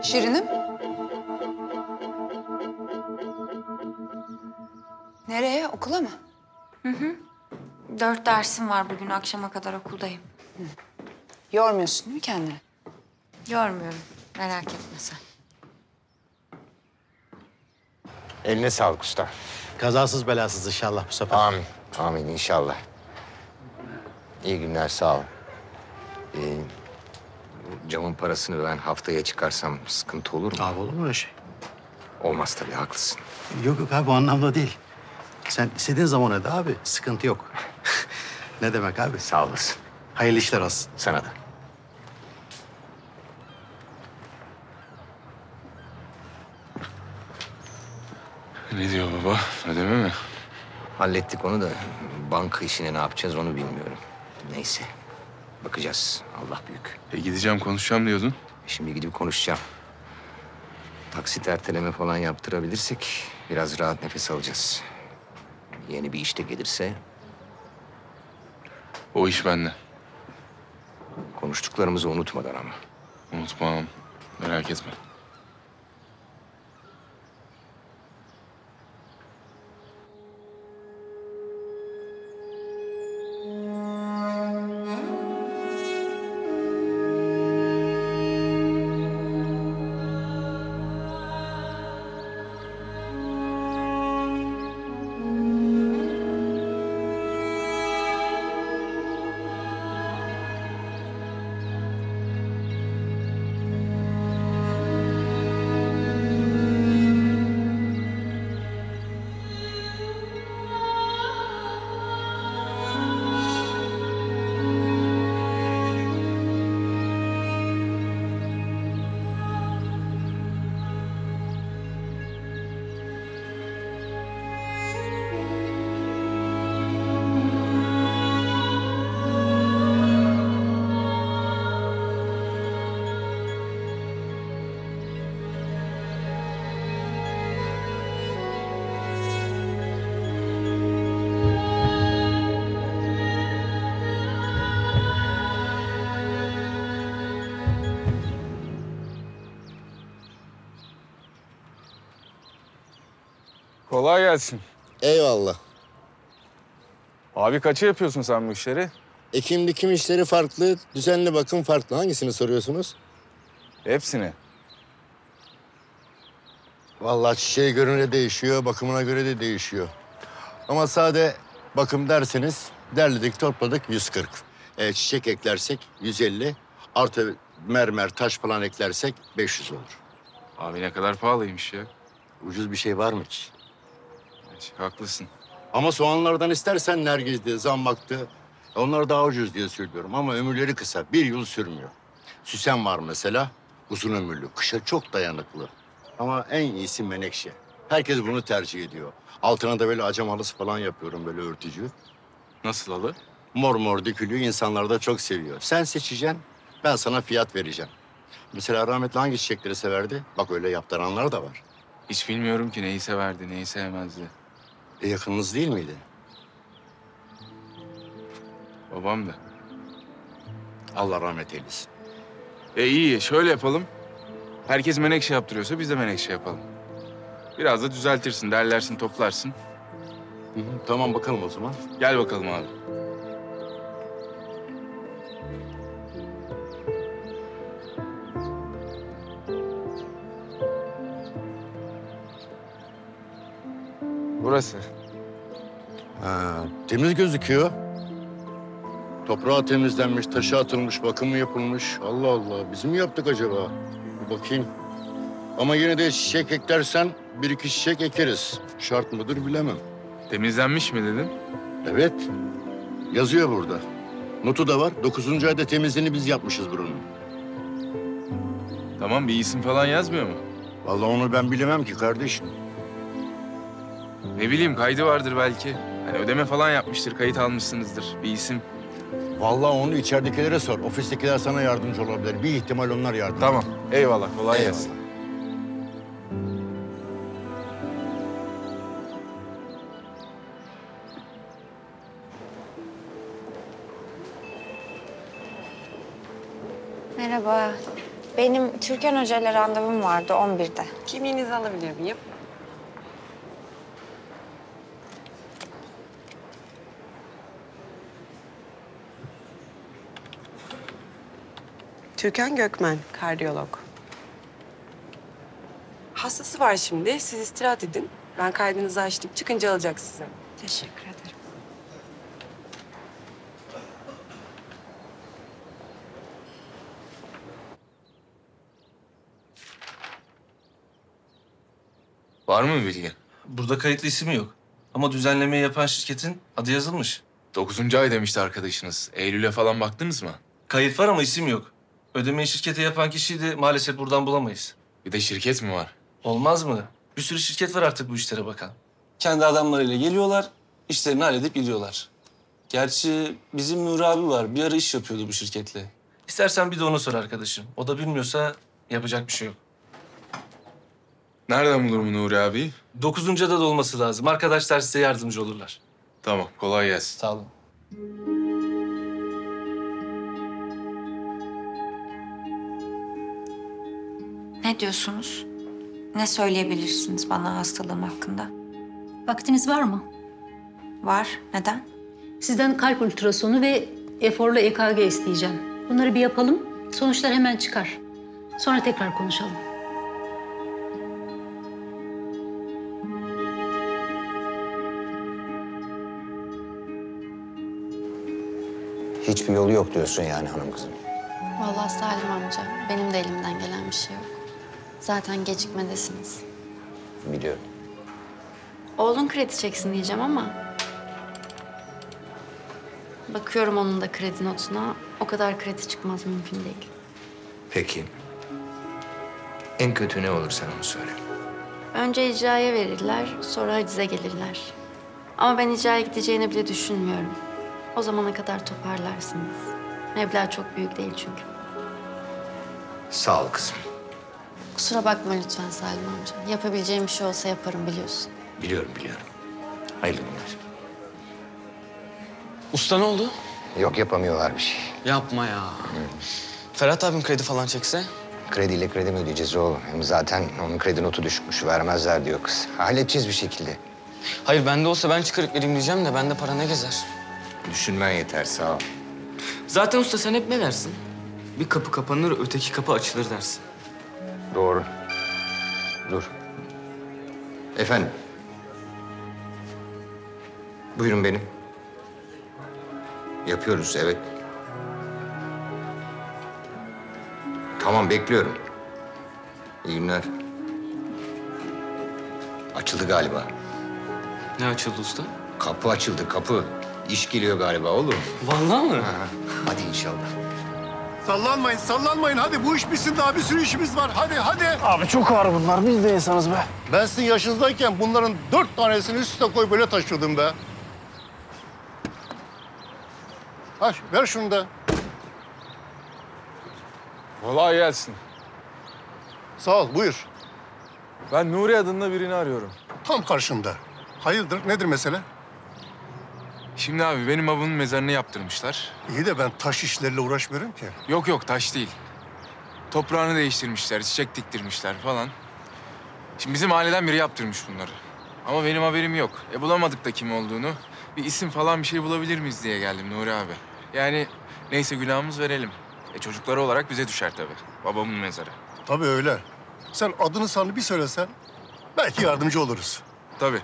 Şirinim. Nereye? Okula mı? 4 dersim var bugün. Akşama kadar okuldayım. Yormuyorsun değil mi kendini? Yormuyorum. Merak etme sen. Eline sağlık usta. Kazasız belasız inşallah bu sefer. Amin. Amin inşallah. İyi günler, sağ ol. Bu camın parasını ben haftaya çıkarsam sıkıntı olur mu? Abi olur mu öyle şey? Olmaz tabii, haklısın. Yok yok abi, bu anlamda değil. Sen istediğin zaman öde abi. Sıkıntı yok. Ne demek abi? Sağ olasın. Hayırlı işler olsun. Sana da. Ne diyor baba? Ödeme mi? Hallettik onu da banka işini ne yapacağız onu bilmiyorum. Neyse. Bakacağız. Allah büyük. Gideceğim konuşacağım diyordun. Şimdi gidip konuşacağım. Taksit erteleme falan yaptırabilirsek biraz rahat nefes alacağız. Yeni bir işte gelirse O iş bende. konuştuklarımızı unutmadan ama. Unutmam. Merak etme. Kolay gelsin. Eyvallah. Abi kaça yapıyorsun sen bu işleri? Ekim dikim işleri farklı, düzenli bakım farklı. Hangisini soruyorsunuz? Hepsini. Vallahi çiçeğe göre değişiyor, bakımına göre de değişiyor. Ama sade bakım derseniz derledik, topladık 140. Çiçek eklersek 150. Artı mermer, taş falan eklersek 500 olur. Abi ne kadar pahalıymış ya. Ucuz bir şey var mı ki? Haklısın. Ama soğanlardan istersen nergizdi, zambaktı. Onlar daha ucuz diye söylüyorum ama ömürleri kısa. 1 yıl sürmüyor. Süsen var mesela, uzun ömürlü. Kışa çok dayanıklı. Ama en iyisi menekşe. Herkes bunu tercih ediyor. Altına da böyle acam halısı falan yapıyorum, böyle örtücü. Nasıl halı? Mor mor dökülüyor, insanlar da çok seviyor. Sen seçeceksin, ben sana fiyat vereceğim. Mesela rahmetli hangi çiçekleri severdi? Bak öyle yaptıranlar da var. Hiç bilmiyorum ki neyi severdi, neyi sevmezdi. Yakınınız değil miydi? Babam da. Allah rahmet eylesin. İyi, şöyle yapalım. Herkes menekşe yaptırıyorsa biz de menekşe yapalım. Biraz da düzeltirsin, derlersin, toplarsın. Tamam, bakalım o zaman. Gel bakalım abi. Burası. Ha, temiz gözüküyor. Toprağı temizlenmiş, taşı atılmış, bakımı yapılmış. Allah Allah, biz mi yaptık acaba? Bir bakayım. Ama yine de çiçek eklersen 1-2 çiçek ekeriz. Şart mıdır bilemem. Temizlenmiş mi dedin? Evet, yazıyor burada. Notu da var. 9. ayda temizliğini biz yapmışız buranın. Tamam, bir isim falan yazmıyor mu? Vallahi onu ben bilemem ki kardeşim. Ne bileyim, kaydı vardır belki. Hani ödeme falan yapmıştır, kayıt almışsınızdır. Bir isim. Vallahi onu içeridekilere sor. Ofistekiler sana yardımcı olabilir. Bir ihtimal onlar yardımcı. Tamam, eyvallah. Kolay gelsin. Merhaba. Benim Türkan Hoca ile randevum vardı 11'de. Kimliğinizi alabilir miyim? Türkan Gökmen, kardiyolog. Hastası var şimdi. Siz istirahat edin. Ben kaydınızı açtım. Çıkınca alacak sizi. Teşekkür ederim. Var mı bir bilgi? Burada kayıtlı isim yok. Ama düzenlemeyi yapan şirketin adı yazılmış. 9. ay demişti arkadaşınız. Eylül'e falan baktınız mı? Kayıt var ama isim yok. Ödemeyi şirkete yapan kişiyi de maalesef buradan bulamayız. Bir de şirket mi var? Olmaz mı? Bir sürü şirket var artık bu işlere bakan. Kendi adamlarıyla geliyorlar, işlerini halledip gidiyorlar. Gerçi bizim Nuri abi var. Bir ara iş yapıyordu bu şirketle. İstersen bir de onu sor arkadaşım. O da bilmiyorsa yapacak bir şey yok. Nereden bulur mu Nuri abi? 9. da olması lazım. Arkadaşlar size yardımcı olurlar. Tamam, kolay gelsin. Sağ olun. Ne diyorsunuz? Ne söyleyebilirsiniz bana hastalığım hakkında? Vaktiniz var mı? Var. Neden? Sizden kalp ultrasonu ve eforlu EKG isteyeceğim. Bunları bir yapalım. Sonuçlar hemen çıkar. Sonra tekrar konuşalım. Hiçbir yolu yok diyorsun yani hanım kızım. Vallahi Salim amca, benim de elimden gelen bir şey yok. Zaten gecikmedesiniz. Biliyorum. Oğlun kredi çeksin diyeceğim ama... Bakıyorum onun da kredi notuna. O kadar kredi çıkmaz, mümkün değil. Peki. En kötü ne olur sen onu söyle. Önce icraya verirler, sonra hacize gelirler. Ama ben icraya gideceğini bile düşünmüyorum. O zamana kadar toparlarsınız. Meblağ çok büyük değil çünkü. Sağ ol kızım. Kusura bakma lütfen Salim amca. Yapabileceğim bir şey olsa yaparım biliyorsun. Biliyorum. Hayırlı günler. Usta ne oldu? Yok yapamıyorlar bir şey. Yapma ya. Ferhat abim kredi falan çekse? Krediyle kredi mi ödeyeceğiz oğlum? Hem zaten onun kredi notu düşmüş. Vermezler diyor kız. Halledeceğiz bir şekilde. Hayır bende olsa ben çıkarıp vereyim diyeceğim de bende para ne gezer? Düşünmen yeter sağ ol. Zaten usta sen hep ne dersin? Bir kapı kapanır öteki kapı açılır dersin. Doğru. Dur. Efendim. Buyurun benim. Yapıyoruz evet. Tamam bekliyorum. İyi günler. Açıldı galiba. Ne açıldı usta? Kapı açıldı kapı. İş geliyor galiba oğlum. Vallahi mı? Ha, hadi inşallah. Sallanmayın. Hadi bu iş bitsin, daha bir sürü işimiz var. Hadi. Abi çok ağır bunlar. Biz de insanız be. Ben sizin yaşınızdayken bunların 4 tanesini üst üste koy böyle taşıyordum be. Ha, ver şunu da. Kolay gelsin. Sağ ol, buyur. Ben Nuri adında birini arıyorum. Tam karşında. Hayırdır, nedir mesele? Şimdi abi benim babamın mezarını yaptırmışlar. İyi de ben taş işleriyle uğraşmıyorum ki. Yok taş değil. Toprağını değiştirmişler, çiçek diktirmişler falan. Şimdi bizim aileden biri yaptırmış bunları. Ama benim haberim yok. Bulamadık da kim olduğunu. Bir isim falan bir şey bulabilir miyiz diye geldim Nuri abi. Yani neyse günahımız verelim. Çocukları olarak bize düşer tabii. Babamın mezarı. Tabii öyle. Sen adını sanını bir söylesen belki yardımcı oluruz. Tabii.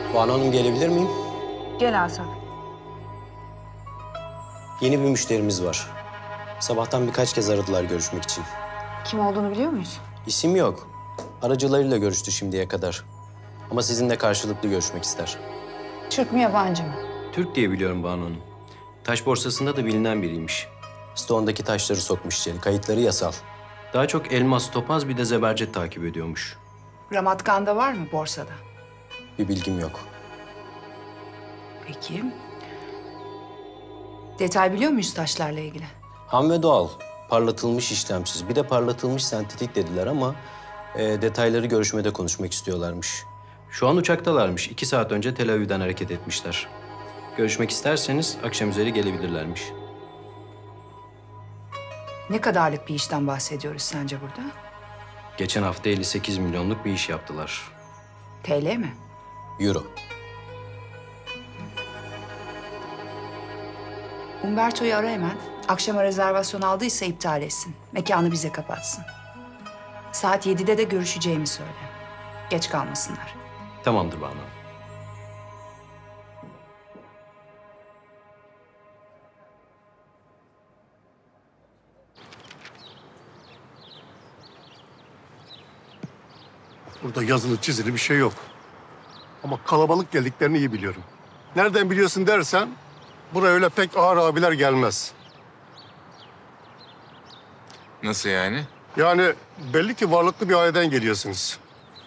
Banu Hanım gelebilir miyim? Gel Asaf. Yeni bir müşterimiz var. Sabahtan birkaç kez aradılar görüşmek için. Kim olduğunu biliyor muyuz? İsim yok. Aracılarıyla görüştü şimdiye kadar. Ama sizinle karşılıklı görüşmek ister. Türk mü yabancı mı? Türk diye biliyorum Banu Hanım. Taş borsasında da bilinen biriymiş. Stone'daki taşları sokmuş içeri. Kayıtları yasal. Daha çok elmas, topaz bir de zebercet takip ediyormuş. Ramatgan'da var mı borsada? Bir bilgim yok. Peki. Detay biliyor muyuz taşlarla ilgili? Ham ve doğal. Parlatılmış işlemsiz. Bir de parlatılmış sentetik dediler ama detayları görüşmede konuşmak istiyorlarmış. Şu an uçaktalarmış. 2 saat önce Tel Aviv'den hareket etmişler. Görüşmek isterseniz akşam üzeri gelebilirlermiş. Ne kadarlık bir işten bahsediyoruz sence burada? Geçen hafta 58 milyonluk bir iş yaptılar. TL mi? Euro. Umberto'yu ara hemen. Akşama rezervasyon aldıysa iptal etsin. Mekanı bize kapatsın. Saat 7'de de görüşeceğimi söyle. Geç kalmasınlar. Tamamdır Banu Hanım. Burada yazılı çizili bir şey yok. Ama kalabalık geldiklerini iyi biliyorum. Nereden biliyorsun dersen, buraya öyle pek ağır abiler gelmez. Nasıl yani? Yani belli ki varlıklı bir aileden geliyorsunuz.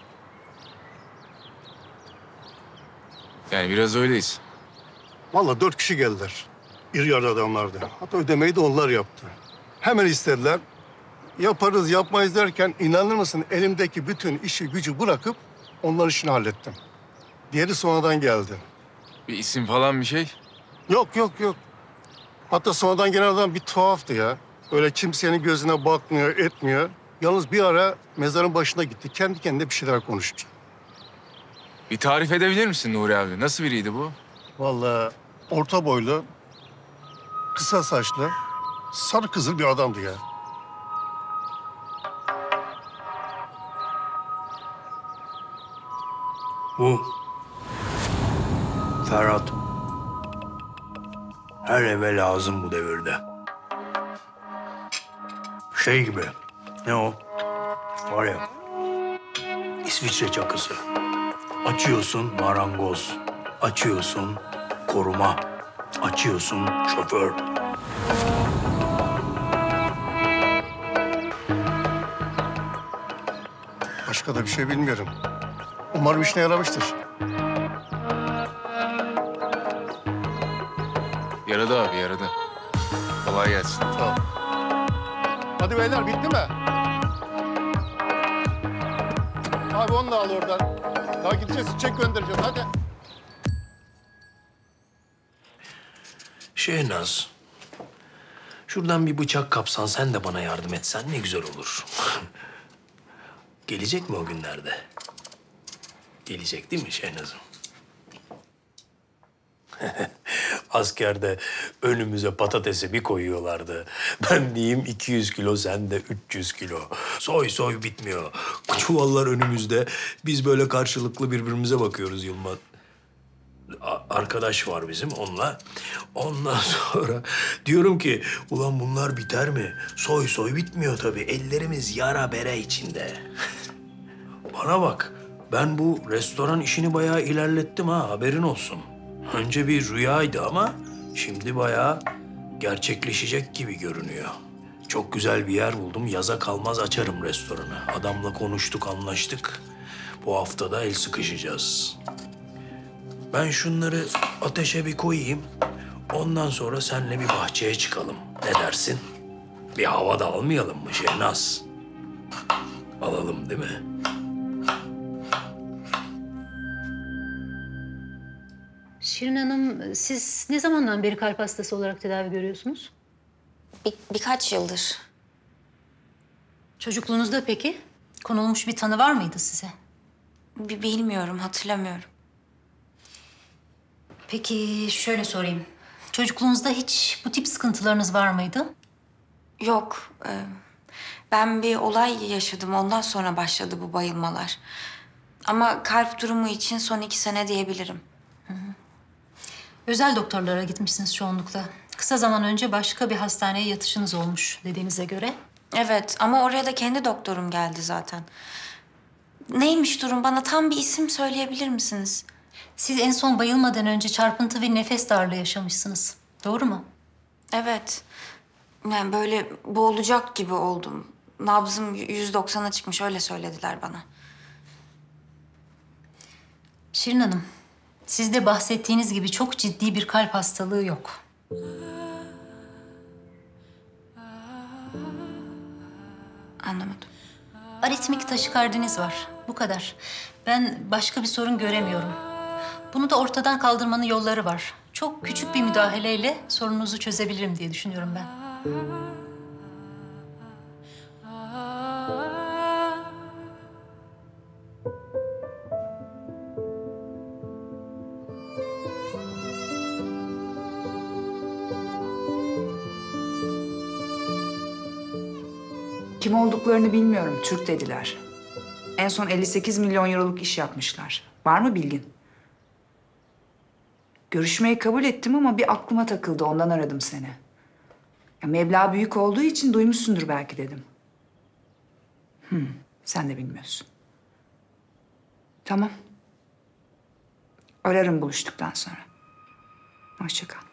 Yani biraz öyleyiz. Vallahi 4 kişi geldiler. İri yarı adamlardı. Hatta ödemeyi de onlar yaptı. Hemen istediler. Yaparız, yapmayız derken inanır mısın elimdeki bütün işi gücü bırakıp onların işini hallettim. Diğeri sonradan geldi. Bir isim falan bir şey? Yok. Hatta sonradan gelen adam bir tuhaftı ya. Öyle kimsenin gözüne bakmıyor, etmiyor. Yalnız bir ara mezarın başına gitti. Kendi kendine bir şeyler konuştu. Bir tarif edebilir misin Nuri abi? Nasıl biriydi bu? Vallahi orta boylu, kısa saçlı, sarı kızıl bir adamdı ya. Bu Ferhat. Her eve lazım bu devirde. Şey gibi, ne o? Var ya, İsviçre çakısı. Açıyorsun marangoz, açıyorsun koruma, açıyorsun şoför. Başka da bir şey bilmiyorum. Umarım işine yaramıştır. Yaradı abi, yaradı. Kolay gelsin. Tamam. Hadi beyler, bitti mi? Abi onu da al oradan. Daha gideceğiz, çek göndereceğim. Hadi. Şehnaz, şuradan bir bıçak kapsan sen de bana yardım etsen ne güzel olur. Gelecek mi o günlerde? Gelecek değil mi Şehnaz'ım? Askerde önümüze patatesi bir koyuyorlardı. Ben diyeyim 200 kilo, sen de 300 kilo. Soy bitmiyor. Çuvallar önümüzde. Biz böyle karşılıklı birbirimize bakıyoruz Yılmaz. Arkadaş var bizim onunla. Ondan sonra diyorum ki ulan bunlar biter mi? Soy bitmiyor tabii. Ellerimiz yara bere içinde. Bana bak. Ben bu restoran işini bayağı ilerlettim ha, haberin olsun. Önce bir rüyaydı ama şimdi bayağı gerçekleşecek gibi görünüyor. Çok güzel bir yer buldum. Yaza kalmaz açarım restoranı. Adamla konuştuk, anlaştık. Bu hafta da el sıkışacağız. Ben şunları ateşe bir koyayım. Ondan sonra seninle bir bahçeye çıkalım. Ne dersin? Bir hava da almayalım mı Şehnaz? Alalım değil mi? Şirin Hanım, siz ne zamandan beri kalp hastası olarak tedavi görüyorsunuz? Birkaç yıldır. Çocukluğunuzda peki? Konulmuş bir tanı var mıydı size? Bilmiyorum, hatırlamıyorum. Peki şöyle sorayım. Çocukluğunuzda hiç bu tip sıkıntılarınız var mıydı? Yok. Ben bir olay yaşadım. Ondan sonra başladı bu bayılmalar. Ama kalp durumu için son 2 sene diyebilirim. Özel doktorlara gitmişsiniz çoğunlukla. Kısa zaman önce başka bir hastaneye yatışınız olmuş dediğinize göre. Evet ama oraya da kendi doktorum geldi zaten. Neymiş durum? Bana tam bir isim söyleyebilir misiniz? Siz en son bayılmadan önce çarpıntı ve nefes darlığı yaşamışsınız. Doğru mu? Evet. Yani böyle boğulacak gibi oldum. Nabzım 190'a çıkmış, öyle söylediler bana. Şirin Hanım, sizde bahsettiğiniz gibi çok ciddi bir kalp hastalığı yok. Anlamadım. Aritmik taşikardiniz var. Bu kadar. Ben başka bir sorun göremiyorum. Bunu da ortadan kaldırmanın yolları var. Çok küçük bir müdahaleyle sorununuzu çözebilirim diye düşünüyorum ben. Kim olduklarını bilmiyorum. Türk dediler. En son 58 milyon euroluk iş yapmışlar. Var mı bilgin? Görüşmeyi kabul ettim ama bir aklıma takıldı. Ondan aradım seni. Ya, meblağ büyük olduğu için duymuşsundur belki dedim. Sen de bilmiyorsun. Tamam. Ararım buluştuktan sonra. Hoşça kal.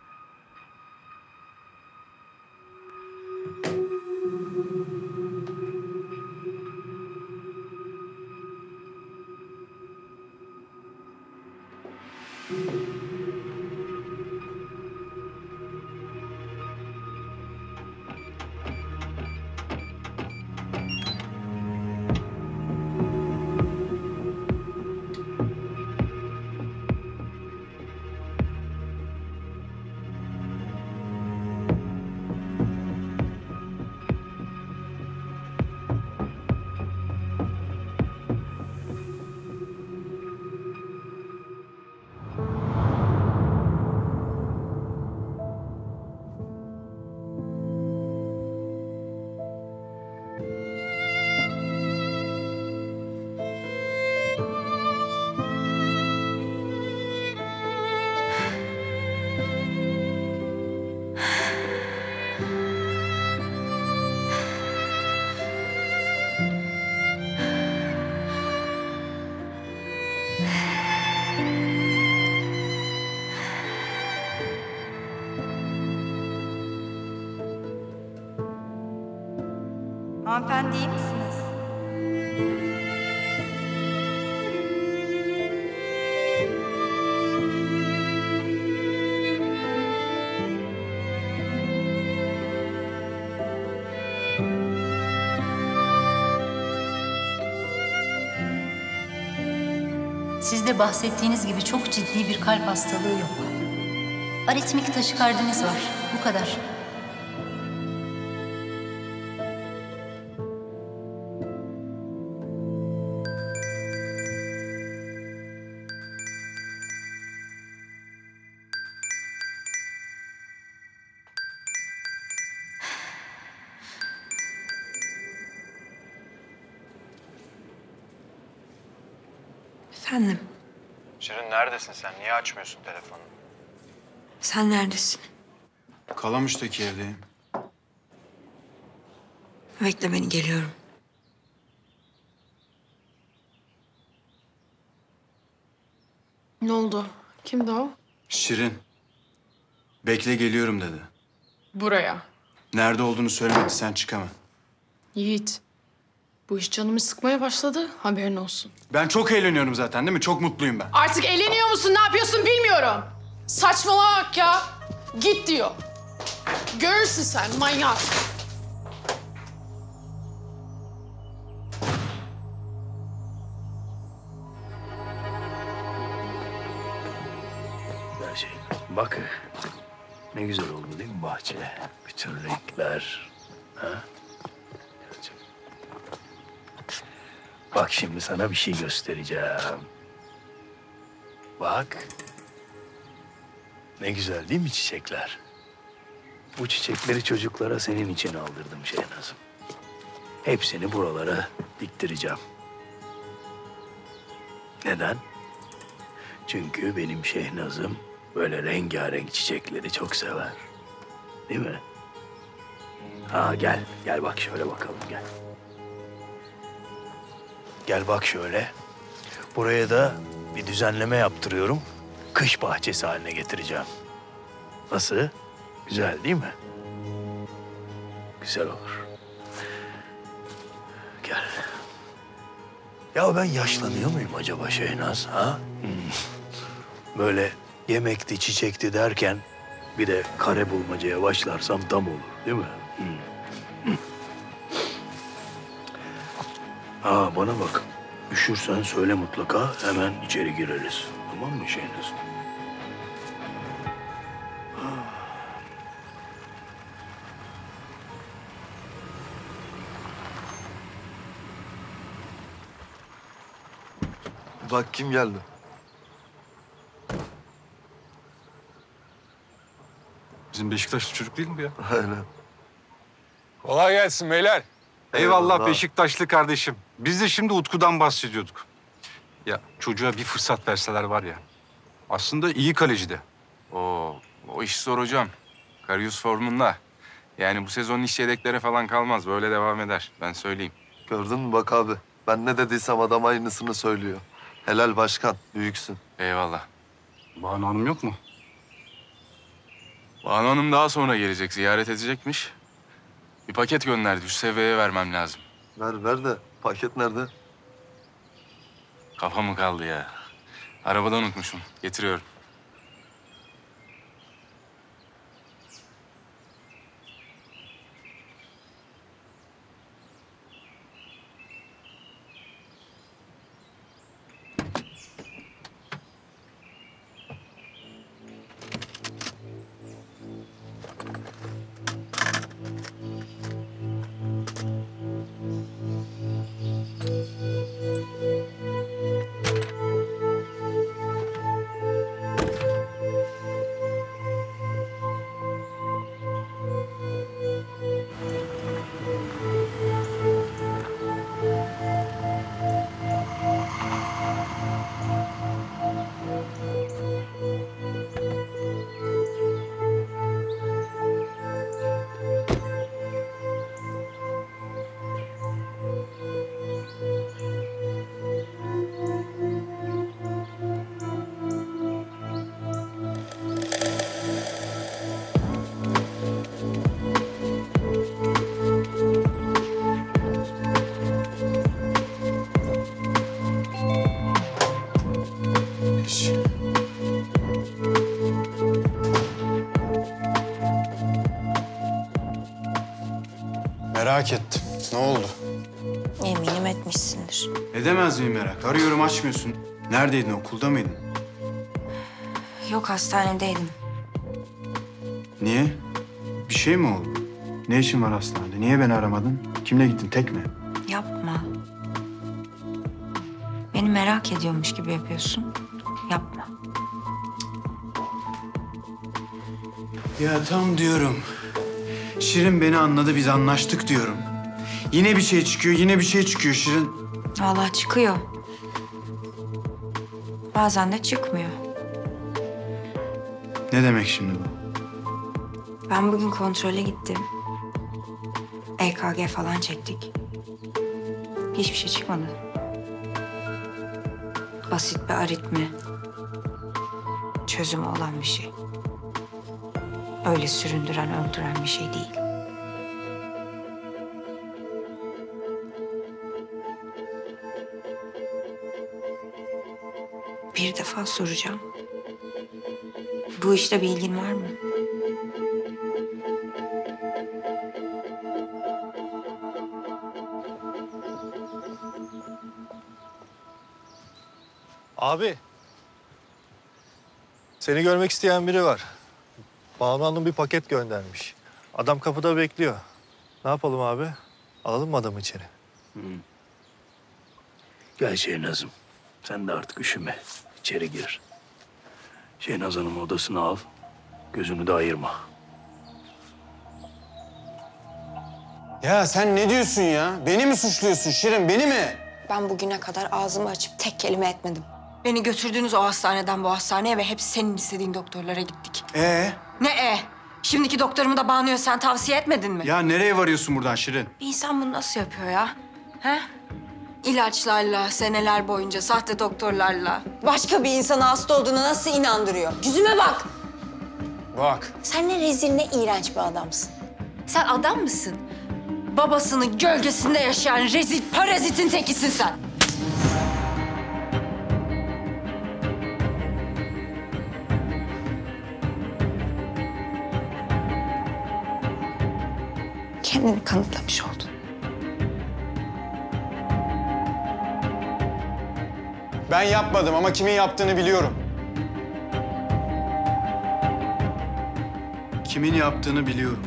Hanımefendi iyi misiniz? Sizde bahsettiğiniz gibi çok ciddi bir kalp hastalığı yok. Aritmik taşikardiniz var. Bu kadar. Efendim, Şirin neredesin sen? Niye açmıyorsun telefonu? sen neredesin? Kalamış'taki evdeyim. Bekle beni, geliyorum. Ne oldu? Kimdi o? Şirin. Bekle geliyorum dedi. Buraya. Nerede olduğunu söylemedi, sen çık hemen. Yiğit. Bu iş canımı sıkmaya başladı. Haberin olsun. Ben çok eğleniyorum zaten değil mi? Çok mutluyum ben. Artık eğleniyor musun? Ne yapıyorsun bilmiyorum. Saçmalama bak ya. Git diyor. Görürsün sen manyak. Şey, bak ne güzel oldu değil mi bahçe? Bütün renkler. Ha? Bak şimdi sana bir şey göstereceğim. Bak. Ne güzel değil mi çiçekler? Bu çiçekleri çocuklara senin için aldırdım Şehnaz'ım. Hepsini buralara diktireceğim. Neden? Çünkü benim Şehnaz'ım böyle rengarenk çiçekleri çok sever. Değil mi? Ha gel, gel bak şöyle bakalım gel. Gel bak şöyle. Buraya da bir düzenleme yaptırıyorum. Kış bahçesi haline getireceğim. Nasıl? Güzel değil mi? Güzel olur. Gel. Ya ben yaşlanıyor muyum acaba Şehnaz ha? Böyle yemekti, çiçekti derken bir de kare bulmacaya başlarsam tam olur değil mi? Ha bana bak. Üşürsen söyle mutlaka hemen içeri gireriz. Tamam mı Şehnaz? Bak kim geldi. Bizim Beşiktaşlı çocuk değil mi bu ya? Aynen. Kolay gelsin beyler. Eyvallah Eyvallah. Beşiktaşlı kardeşim. Biz de şimdi Utku'dan bahsediyorduk. Ya çocuğa bir fırsat verseler var ya. Aslında iyi kaleci de. O iş zor hocam. Karius formunda. Yani bu sezon iş yedeklere falan kalmaz. Böyle devam eder. Ben söyleyeyim. Gördün mü bak abi. Ben ne dediysem adam aynısını söylüyor. Helal başkan. Büyüksün. Eyvallah. Banu Hanım yok mu? Banu Hanım daha sonra gelecek. Ziyaret edecekmiş. Bir paket gönderdi. Üst seviyeye vermem lazım. Ver de. Paket nerede? Kafa mı kaldı ya? Arabada unutmuşum. Getiriyorum. Merak ettim. Ne oldu? Eminim etmişsindir. Edemez miyim merak? Arıyorum açmıyorsun. Neredeydin? Okulda mıydın? Yok, hastanedeydim. Niye? Bir şey mi oldu? Ne işin var hastanede? Niye beni aramadın? Kimle gittin? Tek mi? Yapma. Beni merak ediyormuş gibi yapıyorsun. Yapma. Ya tam diyorum. Şirin beni anladı, biz anlaştık diyorum. Yine bir şey çıkıyor, yine bir şey çıkıyor Şirin. Vallahi çıkıyor. Bazen de çıkmıyor. Ne demek şimdi bu? Ben bugün kontrole gittim. EKG falan çektik. Hiçbir şey çıkmadı. Basit bir aritmi. Çözümü olan bir şey. Öyle süründüren, öldüren bir şey değil. Bir defa soracağım. Bu işte bir ilgin var mı? Abi. Seni görmek isteyen biri var. Banu Hanım bir paket göndermiş. Adam kapıda bekliyor. Ne yapalım abi? Alalım mı adamı içeri? Gel Şehnaz'ım. Sen de artık üşüme. İçeri gir. Şehnaz Hanım'ı odasına al. Gözünü de ayırma. Ya sen ne diyorsun ya? Beni mi suçluyorsun Şirin, beni mi? Ben bugüne kadar ağzımı açıp tek kelime etmedim. Beni götürdüğünüz o hastaneden bu hastaneye ve hep senin istediğin doktorlara gittik. Ne? Şimdiki doktorumu da Banu'ya sen tavsiye etmedin mi? Ya nereye varıyorsun buradan Şirin? Bir insan bunu nasıl yapıyor ya? He? İlaçlarla, seneler boyunca sahte doktorlarla. Başka bir insana hasta olduğunu nasıl inandırıyor? Yüzüme bak. Bak. Sen ne rezil ne iğrenç bir adamsın. Sen adam mısın? Babasının gölgesinde yaşayan rezil parazitin tekisin sen. Kendini kanıtlamış oldun. Ben yapmadım ama kimin yaptığını biliyorum. Kimin yaptığını biliyorum.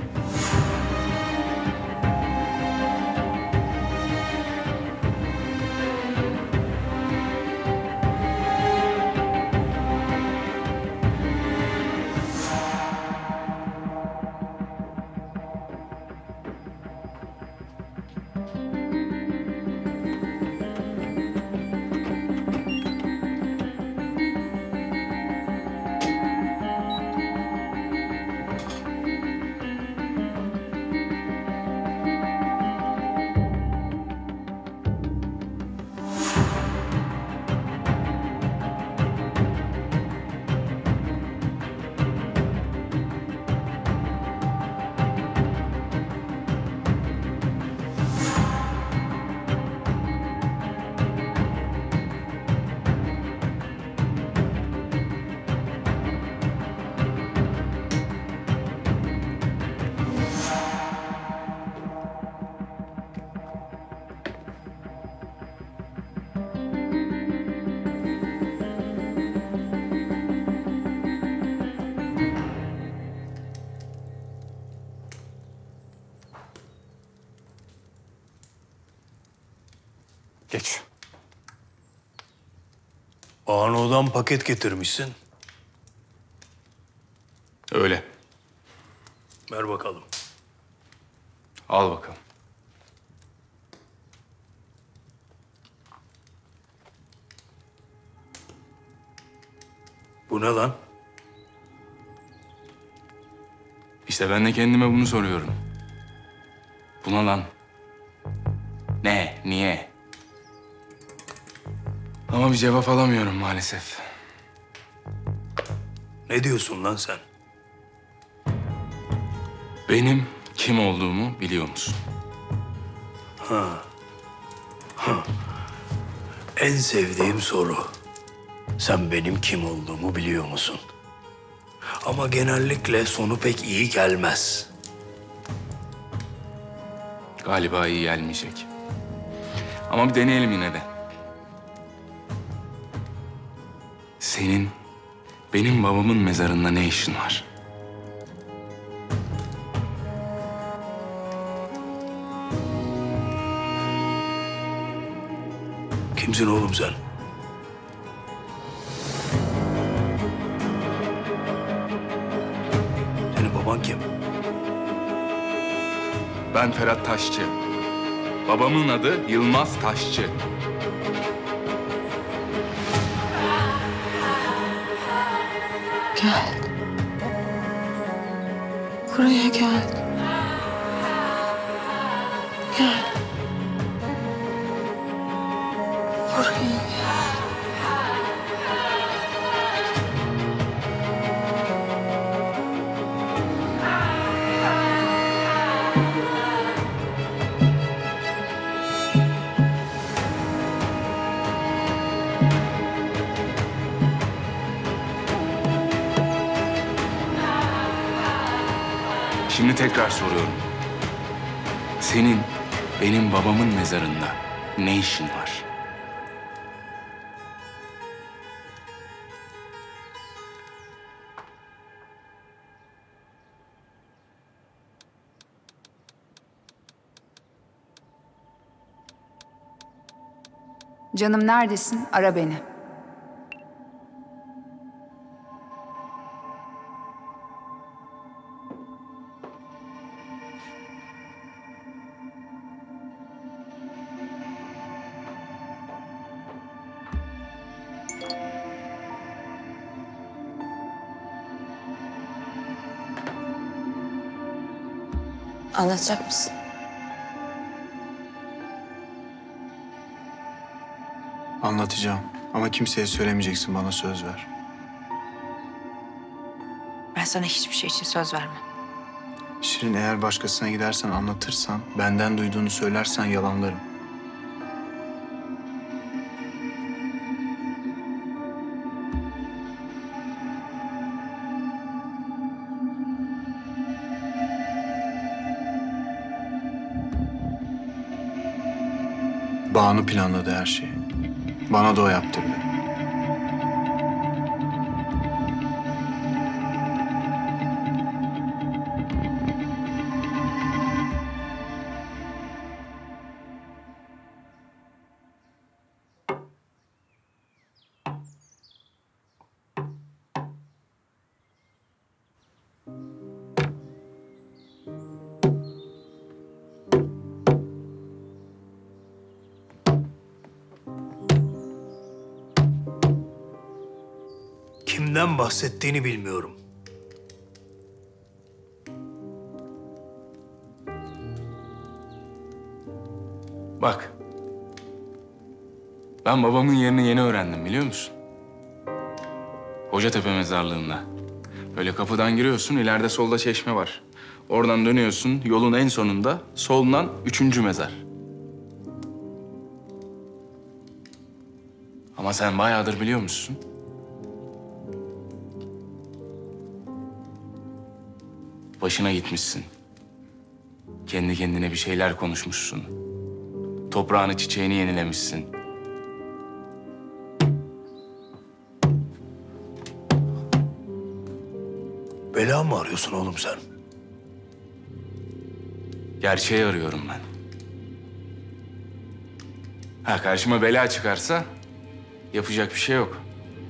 Geç. Bano'dan paket getirmişsin. Öyle. Ver bakalım. Al bakalım. Bu ne lan? İşte ben de kendime bunu soruyorum. Buna lan. Ne? Niye? Ama bir cevap alamıyorum maalesef. Ne diyorsun lan sen? Benim kim olduğumu biliyor musun? En sevdiğim soru. Sen benim kim olduğumu biliyor musun? Ama genellikle sonu pek iyi gelmez. Galiba iyi gelmeyecek. Ama bir deneyelim yine de. Senin benim babamın mezarında ne işin var? Kimsin oğlum sen? Senin baban kim? Ben Ferhat Taşçı. Babamın adı Yılmaz Taşçı. Gel. Buraya gel. Gel. Buraya gel. Şimdi tekrar soruyorum. Senin benim babamın mezarında ne işin var? Canım neredesin? Ara beni. Anlatacak mısın? Anlatacağım ama kimseye söylemeyeceksin, bana söz ver. Ben sana hiçbir şey için söz vermem. Şirin, eğer başkasına gidersen, anlatırsan, benden duyduğunu söylersen yalanlarım. Banu planladı her şeyi. Bana da o yaptırdı. Kimden bahsettiğini bilmiyorum. Bak. Ben babamın yerini yeni öğrendim biliyor musun? Hocatepe mezarlığında. Böyle kapıdan giriyorsun, ileride solda çeşme var. Oradan dönüyorsun, yolun en sonunda soldan 3. mezar. Ama sen bayağıdır biliyor musun? Başına gitmişsin. Kendi kendine bir şeyler konuşmuşsun. Toprağını, çiçeğini yenilemişsin. Bela mı arıyorsun oğlum sen? Gerçeği arıyorum ben. Ha, karşıma bela çıkarsa yapacak bir şey yok.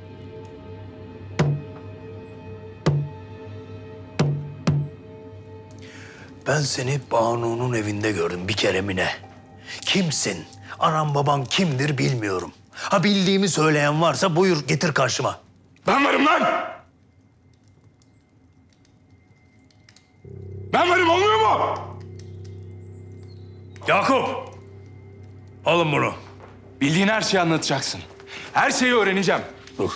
Ben seni Banu'nun evinde gördüm bir kere mi ne? Kimsin? Anam baban kimdir bilmiyorum. Ha bildiğimi söyleyen varsa buyur getir karşıma. Ben varım lan! Ben varım, olmuyor mu? Yakup! Alın bunu. Bildiğin her şeyi anlatacaksın. Her şeyi öğreneceğim. Dur.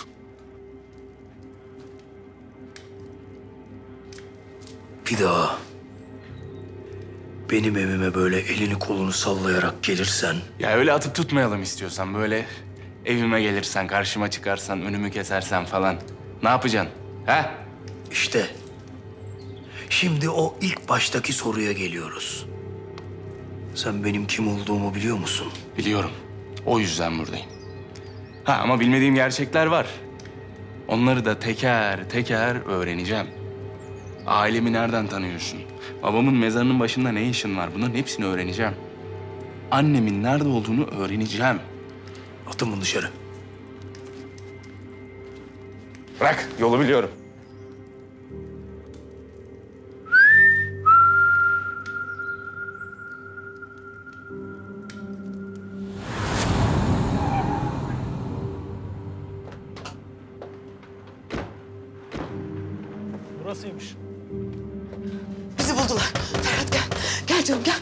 Bir daha benim evime böyle elini kolunu sallayarak gelirsen... Ya öyle atıp tutmayalım istiyorsan. Böyle evime gelirsen, karşıma çıkarsan, önümü kesersen falan. Ne yapacaksın? Ha? İşte şimdi o ilk baştaki soruya geliyoruz. Sen benim kim olduğumu biliyor musun? Biliyorum. O yüzden buradayım. Ha, ama bilmediğim gerçekler var. Onları da teker teker öğreneceğim. Ailemi nereden tanıyorsun? Babamın mezarının başında ne işin var? Bunların hepsini öğreneceğim. Annemin nerede olduğunu öğreneceğim. Atın bunu dışarı. Bırak, yolu biliyorum. Burasıymış. Bizi buldular. Ferhat gel. Gel canım gel.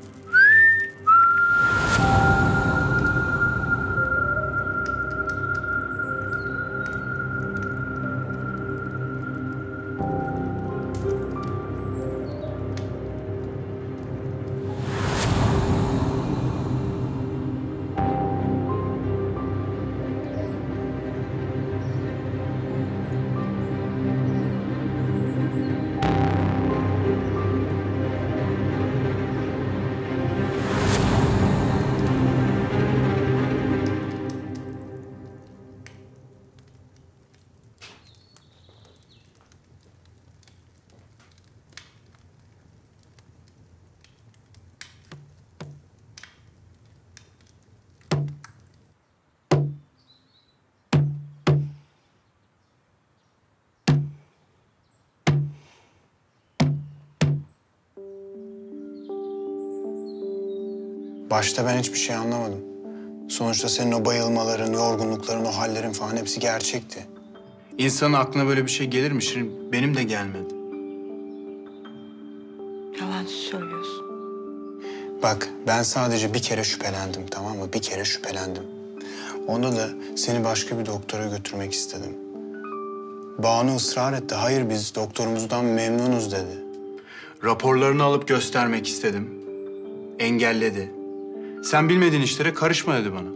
Başta ben hiçbir şey anlamadım. Sonuçta senin o bayılmaların, yorgunlukların, o hallerin falan hepsi gerçekti. İnsanın aklına böyle bir şey gelir mi Şirin? Benim de gelmedi. Yalan sen söylüyorsun? Bak ben sadece bir kere şüphelendim, tamam mı? Bir kere şüphelendim. Onda da seni başka bir doktora götürmek istedim. Banu ısrar etti. Hayır biz doktorumuzdan memnunuz dedi. Raporlarını alıp göstermek istedim. Engelledi. Sen bilmediğin işlere karışma dedi bana.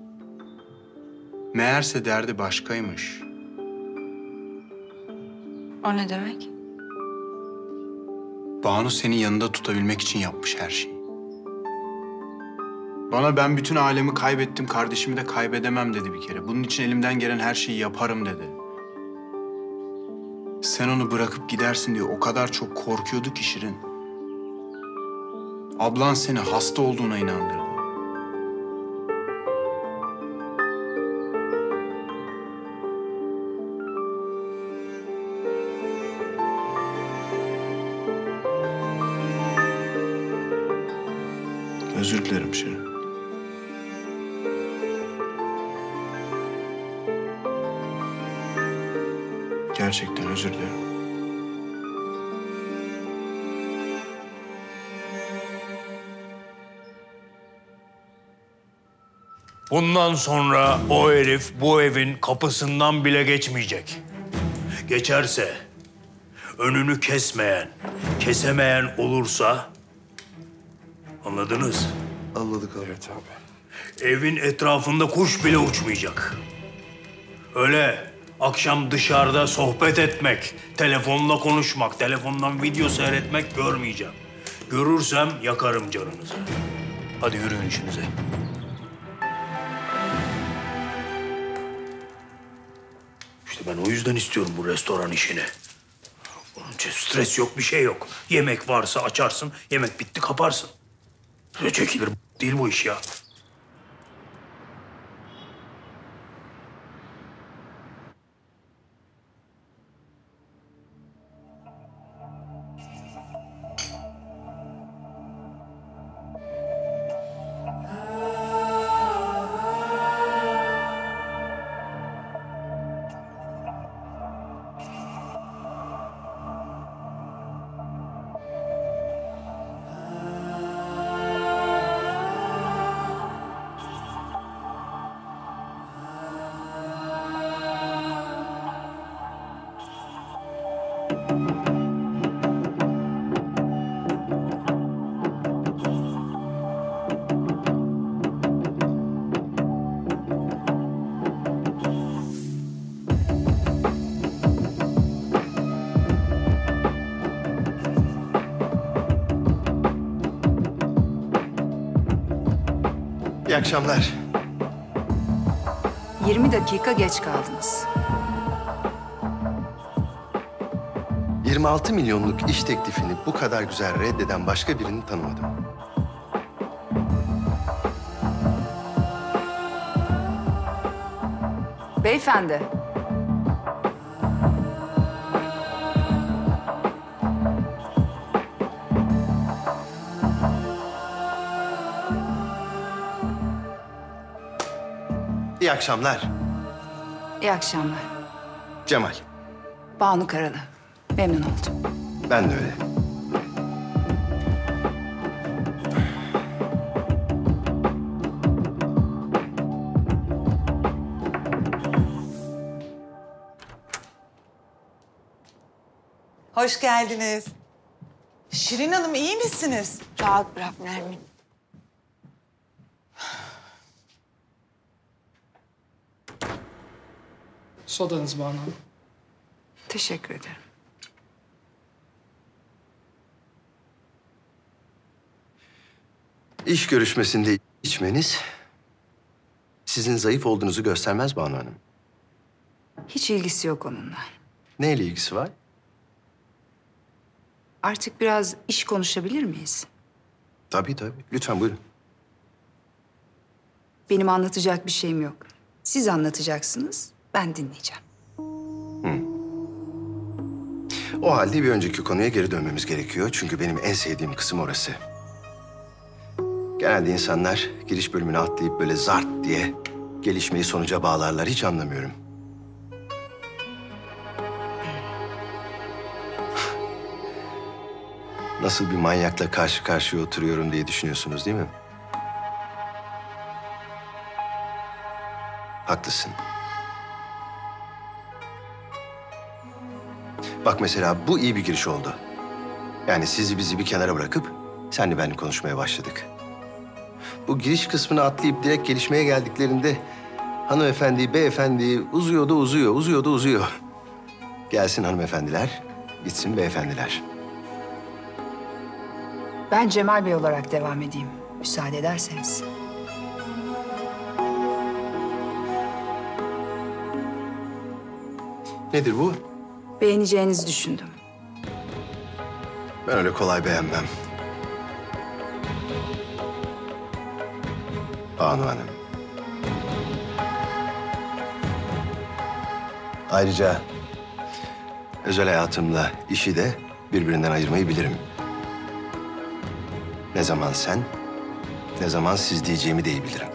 Meğerse derdi başkaymış. O ne demek? Banu seni yanında tutabilmek için yapmış her şeyi. Bana ben bütün alemi kaybettim, kardeşimi de kaybedemem dedi bir kere. Bunun için elimden gelen her şeyi yaparım dedi. Sen onu bırakıp gidersin diye o kadar çok korkuyordu ki Şirin. Ablan seni hasta olduğuna inandırdı. Özür dilerim Şirin. Gerçekten özür dilerim. Bundan sonra o herif bu evin kapısından bile geçmeyecek. Geçerse, önünü kesemeyen olursa... Anladınız? Anladık abi. Evet abi. Evin etrafında kuş bile uçmayacak. Öyle akşam dışarıda sohbet etmek, telefonla konuşmak, telefondan video seyretmek görmeyeceğim. Görürsem yakarım canınızı. Hadi yürüyün işinize. İşte ben o yüzden istiyorum bu restoran işini. Onun için stres yok, bir şey yok. Yemek varsa açarsın, yemek bitti kaparsın. Böyle çekilir değil bu iş ya. İyi akşamlar. 20 dakika geç kaldınız. 26 milyonluk iş teklifini bu kadar güzel reddeden başka birini tanımadım. Beyefendi. İyi akşamlar. İyi akşamlar. Cemal. Banu Karalı. Memnun oldum. Ben de öyle. Hoş geldiniz. Şirin Hanım iyi misiniz? Rahat bırak Nermin. Sodanız Banu Hanım. Teşekkür ederim. İş görüşmesinde içmeniz sizin zayıf olduğunuzu göstermez Banu Hanım. Hiç ilgisi yok onunla. Neyle ilgisi var? Artık biraz iş konuşabilir miyiz? Tabii tabii. Lütfen buyurun. Benim anlatacak bir şeyim yok. Siz anlatacaksınız, ben dinleyeceğim. O halde bir önceki konuya geri dönmemiz gerekiyor. Çünkü benim en sevdiğim kısım orası. Genelde insanlar giriş bölümünü atlayıp böyle zart diye gelişmeyi sonuca bağlarlar. Hiç anlamıyorum. nasıl bir manyakla karşı karşıya oturuyorum diye düşünüyorsunuz değil mi? Haklısın. Bak mesela bu iyi bir giriş oldu. Yani sizi bizi bir kenara bırakıp senle benle konuşmaya başladık. Bu giriş kısmını atlayıp direkt gelişmeye geldiklerinde hanımefendi, beyefendi uzuyor da uzuyor, uzuyor da uzuyor. Gelsin hanımefendiler, gitsin beyefendiler. Ben Cemal Bey olarak devam edeyim. Müsaade ederseniz. Nedir bu? Beğeneceğinizi düşündüm. Ben öyle kolay beğenmem. Banu Hanım. Ayrıca özel hayatımla işi de birbirinden ayırmayı bilirim. Ne zaman sen, ne zaman siz diyeceğimi de iyi bilirim.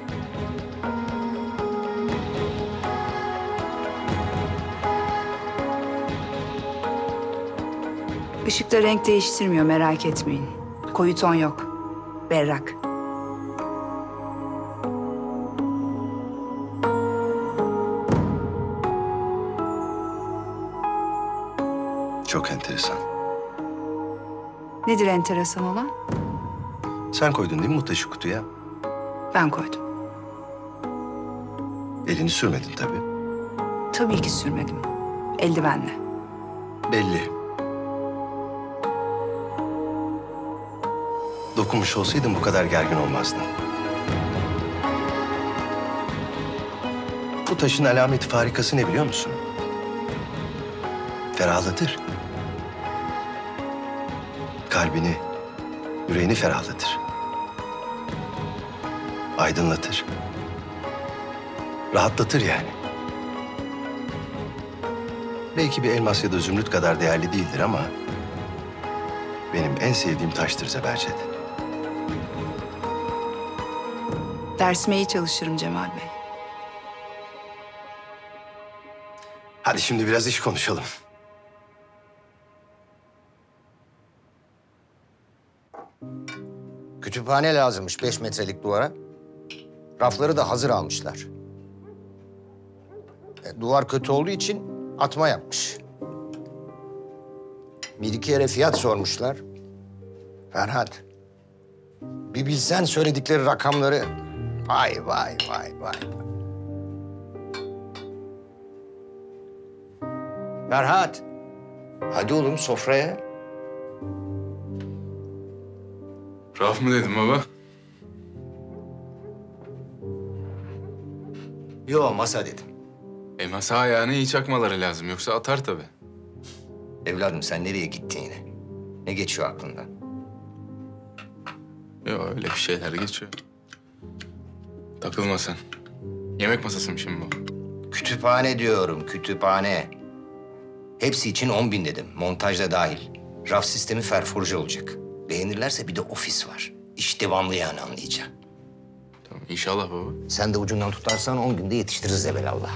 Işıkta renk değiştirmiyor, merak etmeyin. Koyu ton yok. Berrak. Çok enteresan. Nedir enteresan olan? Sen koydun değil mi bu taşı kutuya? Ben koydum. Elini sürmedin tabii. Tabii ki sürmedim. Eldivenle. Belli. Dokunmuş olsaydın bu kadar gergin olmazdın. Bu taşın alameti farikası ne biliyor musun? Ferahlatır. Kalbini, yüreğini ferahlatır. Aydınlatır. Rahatlatır yani. Belki bir elmas ya da zümrüt kadar değerli değildir ama benim en sevdiğim taştır Zebercet. Dersime iyi çalışırım Cemal Bey. Hadi şimdi biraz iş konuşalım. Kütüphane lazımmış 5 metrelik duvara. Rafları da hazır almışlar. Duvar kötü olduğu için atma yapmış. Bir iki yere fiyat sormuşlar. Ferhat, bir bilsen söyledikleri rakamları. Vay vay vay vay. Ferhat, hadi oğlum sofraya. Raf mı dedim baba? Yo, masa dedim. Masa ayağına iyi çakmaları lazım yoksa atar tabii. Evladım sen nereye gittin yine? Ne geçiyor aklından? Yok öyle bir şeyler geçiyor. Takılma sen. Yemek masası mı şimdi bu? Kütüphane diyorum, kütüphane. Hepsi için 10.000 dedim, montajda dahil. Raf sistemi ferforje olacak. Beğenirlerse bir de ofis var. İş devamlı yani anlayacağım. Tamam inşallah baba. Sen de ucundan tutarsan 10 günde yetiştiririz evelallah.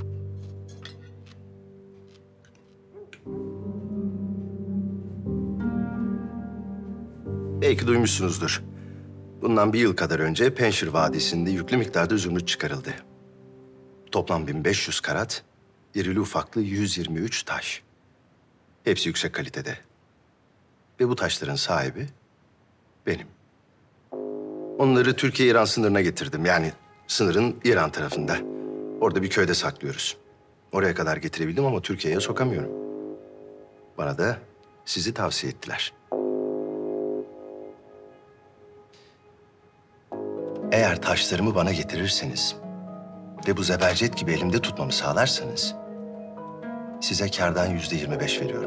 Belki duymuşsunuzdur. Bundan bir yıl kadar önce Penşir Vadisi'nde yüklü miktarda zümrüt çıkarıldı. Toplam 1500 karat, irili ufaklı 123 taş. Hepsi yüksek kalitede. Ve bu taşların sahibi benim. Onları Türkiye-İran sınırına getirdim. Yani sınırın İran tarafında. Orada bir köyde saklıyoruz. Oraya kadar getirebildim ama Türkiye'ye sokamıyorum. Bana da sizi tavsiye ettiler. Eğer taşlarımı bana getirirseniz ve bu Zebercet gibi elimde tutmamı sağlarsanız size kârdan %25 veriyorum.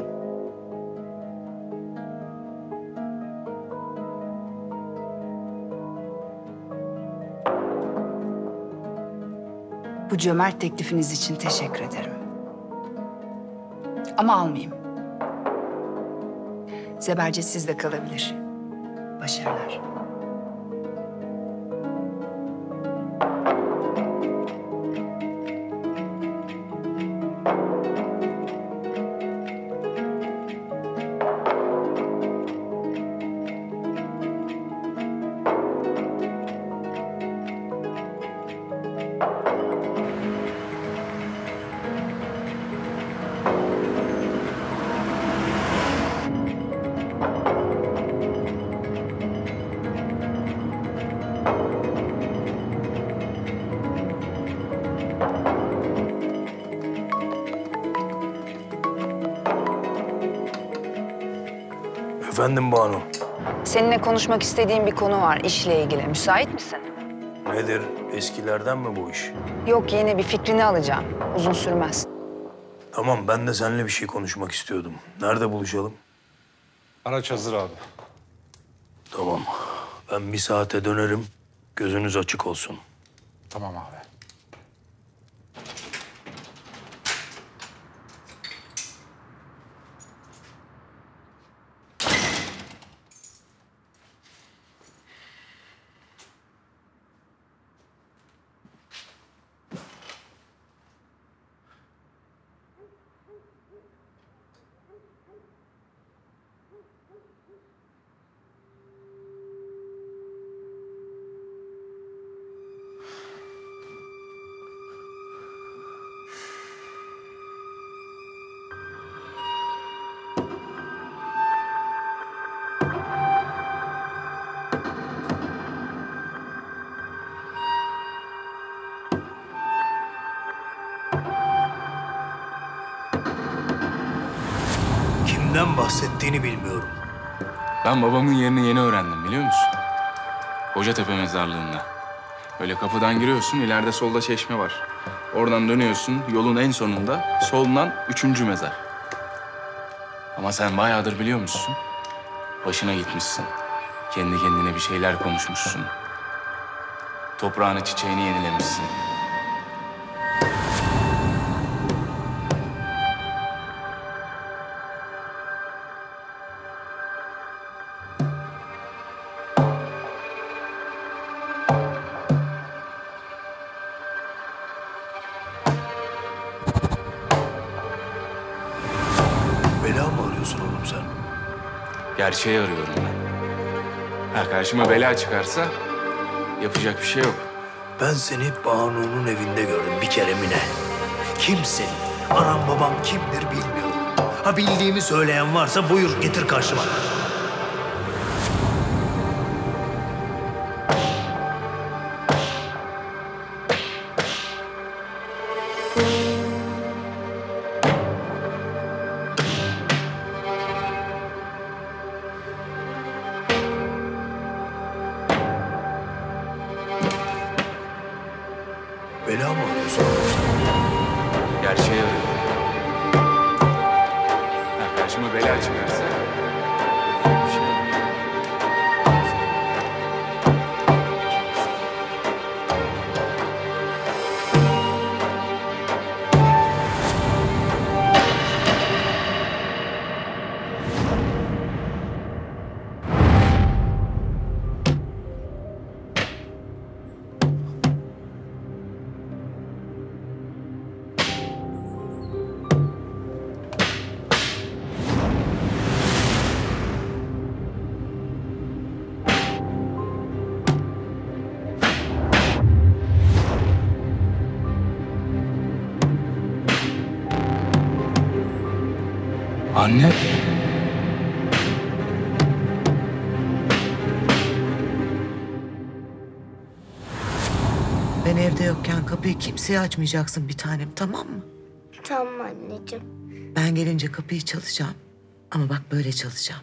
Bu cömert teklifiniz için teşekkür ederim. Ama almayayım. Zebercet sizde kalabilir. Başarılar. Efendim Banu. Seninle konuşmak istediğim bir konu var işle ilgili. Müsait misin? Nedir? Eskilerden mi bu iş? Yok, yeni bir fikrini alacağım. Uzun sürmez. Tamam, ben de seninle bir şey konuşmak istiyordum. Nerede buluşalım? Araç hazır abi. Tamam. Ben bir saate dönerim. Gözünüz açık olsun. Tamam abi. Kimden bahsettiğini bilmiyorum. Ben babamın yerini yeni öğrendim biliyor musun? Kocatepe mezarlığında. Böyle kapıdan giriyorsun, ileride solda çeşme var. Oradan dönüyorsun, yolun en sonunda soldan 3. mezar. Ama sen bayağıdır biliyor musun? Başına gitmişsin. Kendi kendine bir şeyler konuşmuşsun. Toprağını, çiçeğini yenilemişsin. Bela mı arıyorsun oğlum sen? Gerçeği arıyorum ben. Ha, karşıma bela çıkarsa yapacak bir şey yok. Ben seni Banu'nun evinde gördüm bir kere mi ne? Kimsin? Anam babam kimdir bilmiyorum. Ha bildiğimi söyleyen varsa buyur getir karşıma. Bela mı arıyorsun oğlum sen? Gerçeği arıyorum. Ha, karşıma bela çıkarsa yapacak bir şey yok. Anne. Ben evde yokken kapıyı kimseye açmayacaksın bir tanem, tamam mı? Tamam anneciğim. Ben gelince kapıyı çalacağım. Ama bak böyle çalacağım.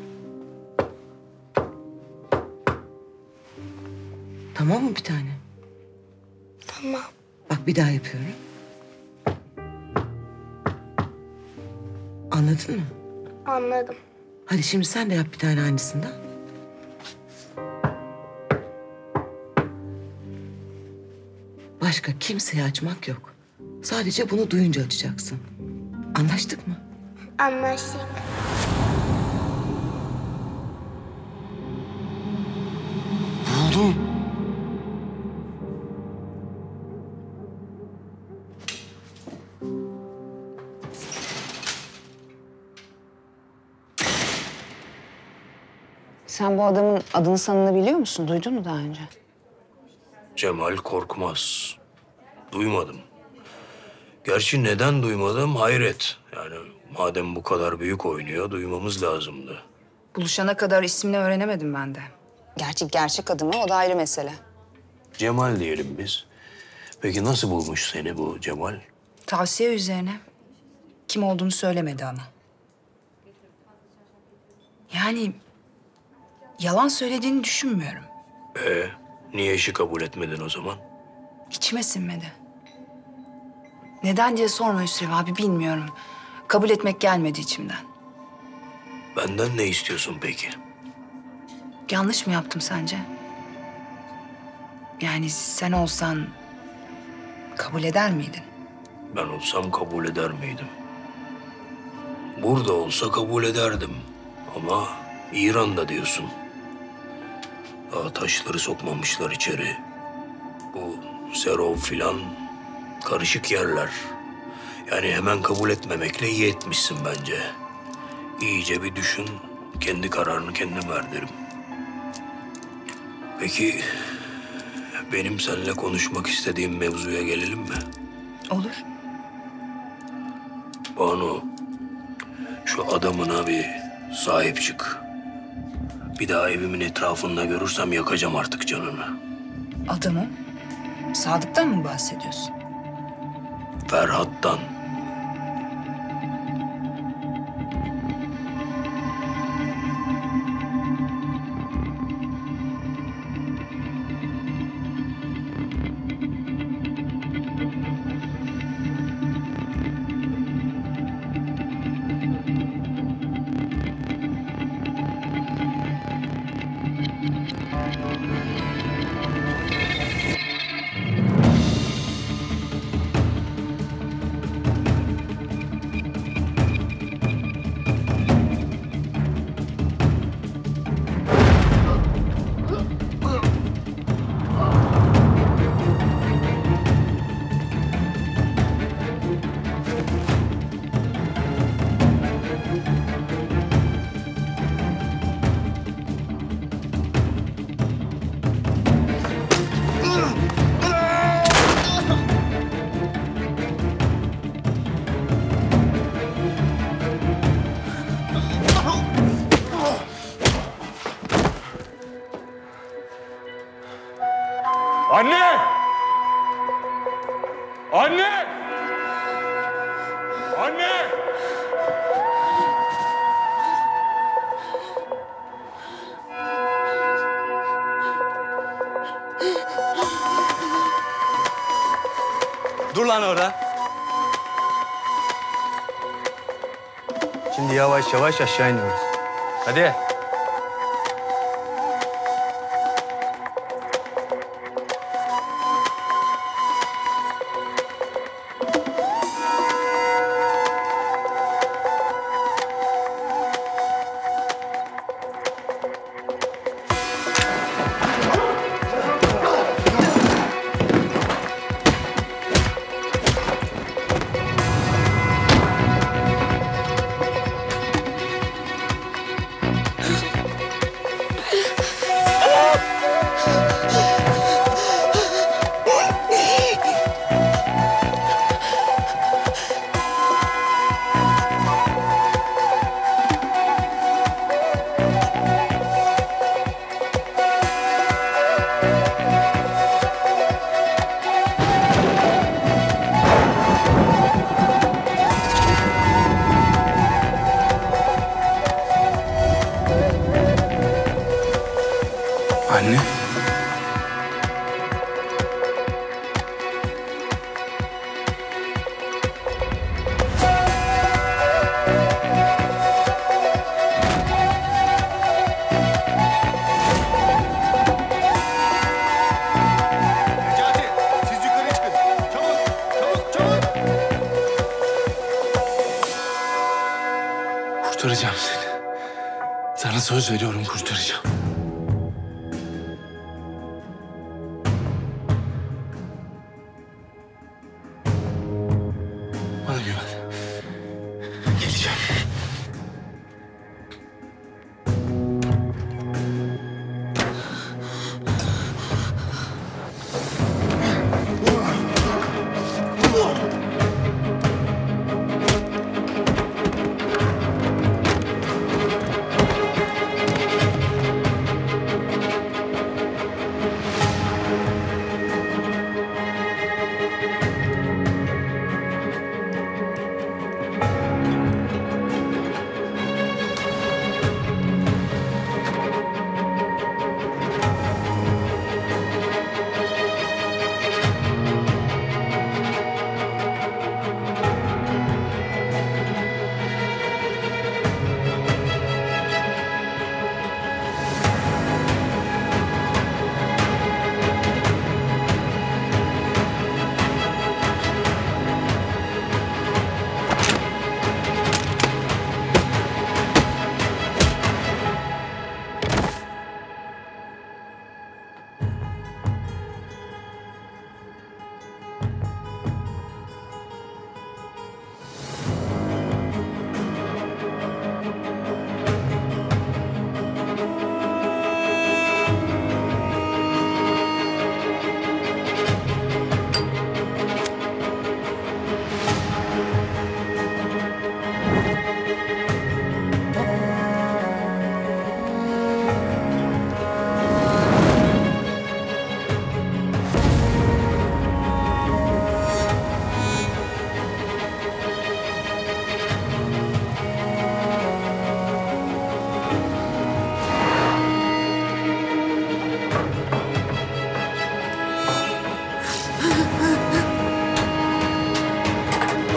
Tamam mı bir tane? Tamam. Bak bir daha yapıyorum. Anladın mı? Anladım. Hadi şimdi sen de yap bir tane aynısından. Başka kimseye açmak yok. Sadece bunu duyunca açacaksın. Anlaştık mı? Anlaştık. Buldum. Sen bu adamın adını sanını biliyor musun? Duydun mu daha önce? Cemal Korkmaz. Duymadım. Gerçi neden duymadım hayret. Yani madem bu kadar büyük oynuyor duymamız lazımdı. Buluşana kadar ismini öğrenemedim ben de. Gerçek adı mı o da ayrı mesele. Cemal diyelim biz. Peki nasıl bulmuş seni bu Cemal? Tavsiye üzerine. Kim olduğunu söylemedi ama. Yani yalan söylediğini düşünmüyorum. Niye işi kabul etmedin o zaman? İçime sinmedi. Neden diye sorma Hüsrev abi, bilmiyorum. Kabul etmek gelmedi içimden. Benden ne istiyorsun peki? Yanlış mı yaptım sence? Yani sen olsan kabul eder miydin? Ben olsam kabul eder miydim? Burada olsa kabul ederdim. Ama İran'da diyorsun. Daha taşları sokmamışlar içeri. Bu Serov filan karışık yerler. Yani hemen kabul etmemekle iyi etmişsin bence. İyice bir düşün, kendi kararını kendin ver derim. Peki benim seninle konuşmak istediğim mevzuya gelelim mi? Olur. Banu, şu adamına bir sahip çık. Bir daha evimin etrafında görürsem yakacağım artık canını. Adamım? Sadık'tan mı bahsediyorsun? Ferhat'tan. Anne! Anne! Anne! Dur lan orada. Şimdi yavaş yavaş aşağı iniyoruz. Hadi. Anne. Necati, siz yukarı çıkın. Çabuk, çabuk, çabuk. Kurtaracağım seni. Sana söz veriyorum, kurtaracağım. Bana güven. Geleceğim.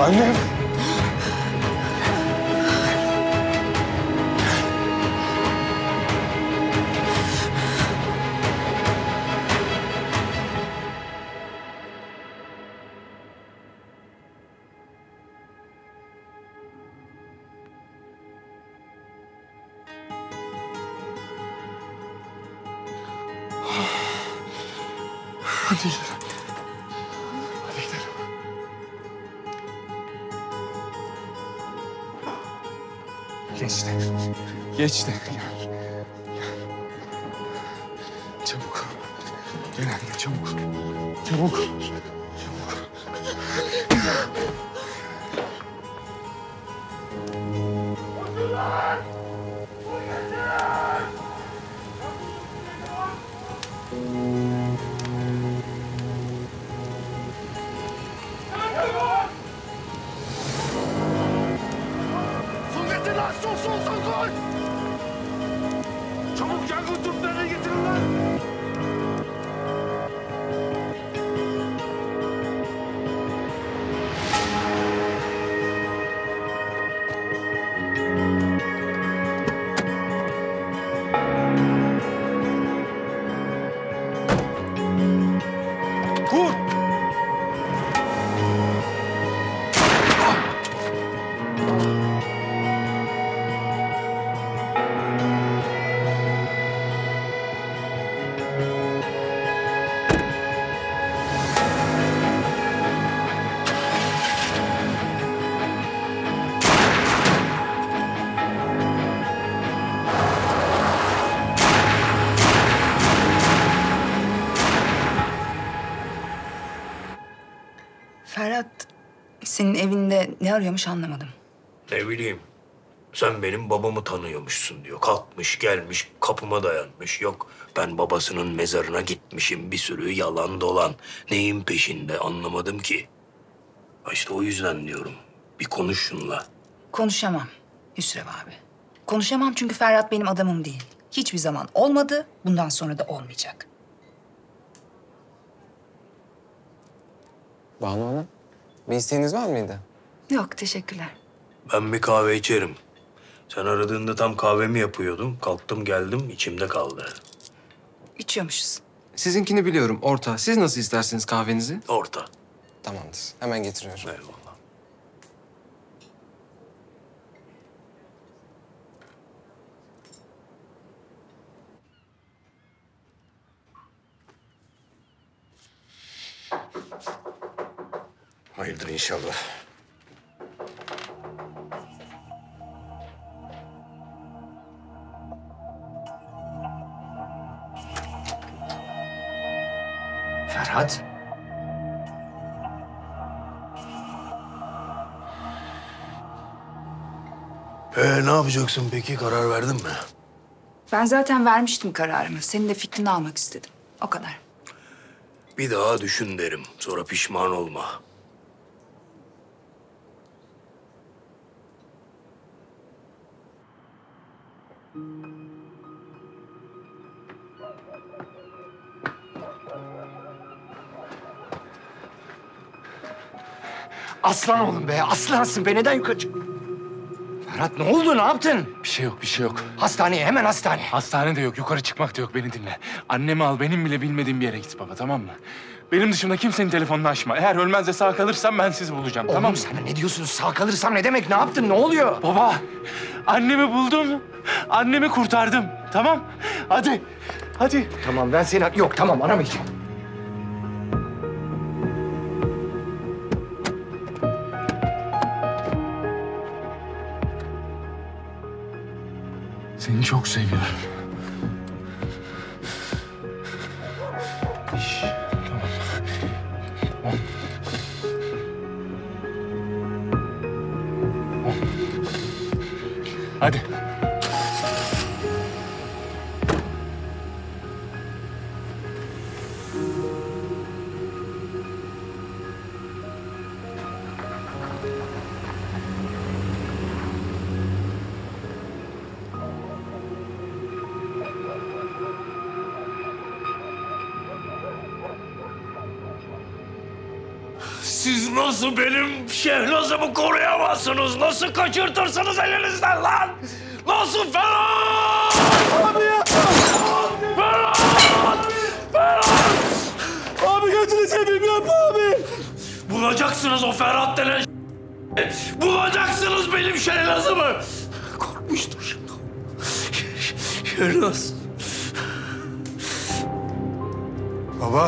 Annem. Hadi gidelim. Hadi gidelim. Geçti. Geçti. Gel. Çabuk. Gel anne çabuk. Çabuk. Çabuk. Su getir lan! Su koy! Çabuk yangın tüplerini getirin lan! Kur! Ferhat senin evinde ne arıyormuş anlamadım. Ne bileyim. Sen benim babamı tanıyormuşsun diyor. Kalkmış gelmiş kapıma dayanmış. Yok ben babasının mezarına gitmişim. Bir sürü yalan dolan. Neyin peşinde anlamadım ki. Ha İşte o yüzden diyorum. Bir konuş şunla. Konuşamam Hüsrev abi. Konuşamam çünkü Ferhat benim adamım değil. Hiçbir zaman olmadı, bundan sonra da olmayacak. Banu Hanım, bir isteğiniz var mıydı? Yok, teşekkürler. Ben bir kahve içerim. Sen aradığında tam kahvemi yapıyordum. Kalktım geldim içimde kaldı. İçiyormuşuz. Sizinkini biliyorum, orta. Siz nasıl istersiniz kahvenizi? Orta. Tamamdır, hemen getiriyorum. Eyvallah. Hayırdır inşallah. Ferhat. Ne yapacaksın peki? Karar verdin mi? Ben zaten vermiştim kararımı. Senin de fikrini almak istedim. O kadar. Bir daha düşün derim. Sonra pişman olma. Aslan oğlum be, aslansın be. Neden yukarı çık... Ferhat ne oldu, ne yaptın? Bir şey yok, bir şey yok. Hastaneye, hemen hastane. Hastane de yok, yukarı çıkmak da yok. Beni dinle. Annemi al, benim bile bilmediğim bir yere git baba, tamam mı? Benim dışında kimsenin telefonunu açma. Eğer ölmez de sağ kalırsam ben sizi bulacağım, Oğlum tamam mı? sen ne diyorsun? Sağ kalırsam ne demek? Ne yaptın? Ne oluyor? Baba, annemi buldum. Annemi kurtardım, tamam? Hadi, hadi. Tamam, ben seni... Yok, tamam, aramayacağım. Seni çok seviyorum. Tamam. Hadi. Siz nasıl benim Şehnaz'ımı koruyamazsınız? Nasıl kaçırtırsınız elinizden lan? Nasıl Ferhat? Abi ya! Ferhat! Ferhat! Abi götünü seveyim yapma abi! Bulacaksınız o Ferhat denen Bulacaksınız benim Şehnaz'ımı! Korkmuştum şimdi. Şehnaz. Baba.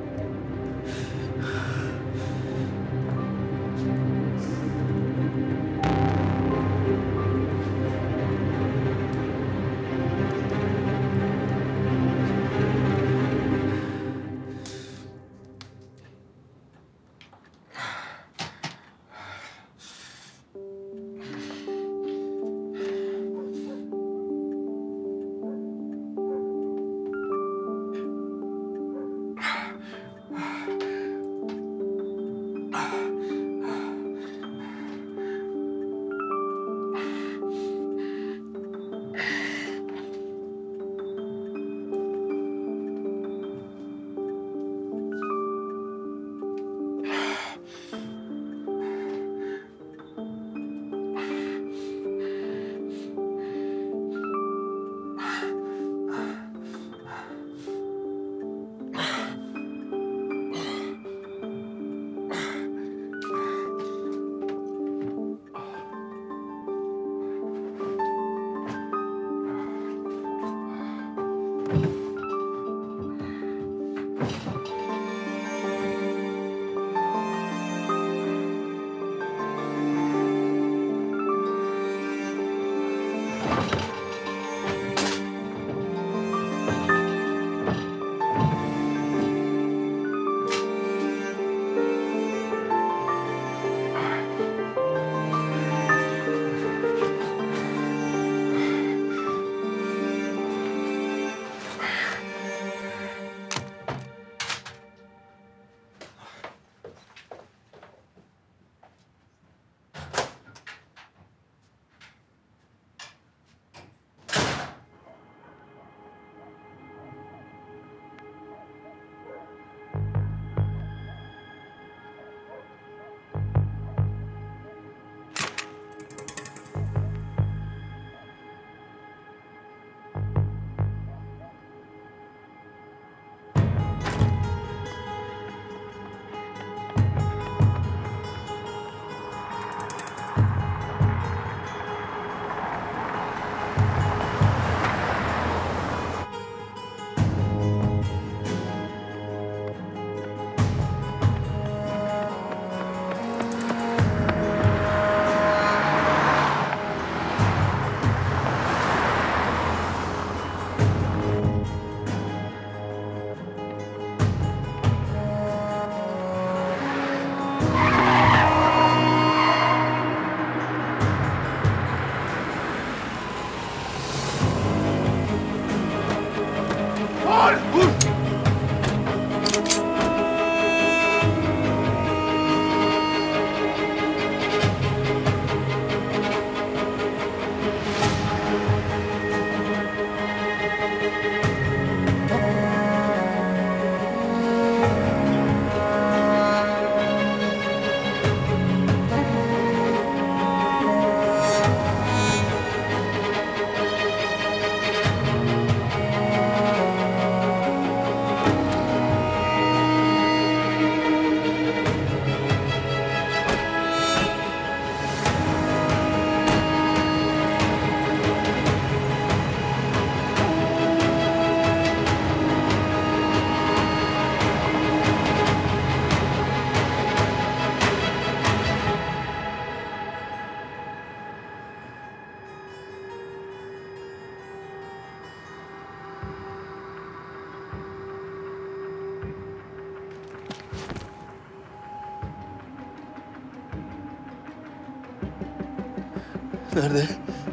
Nerede?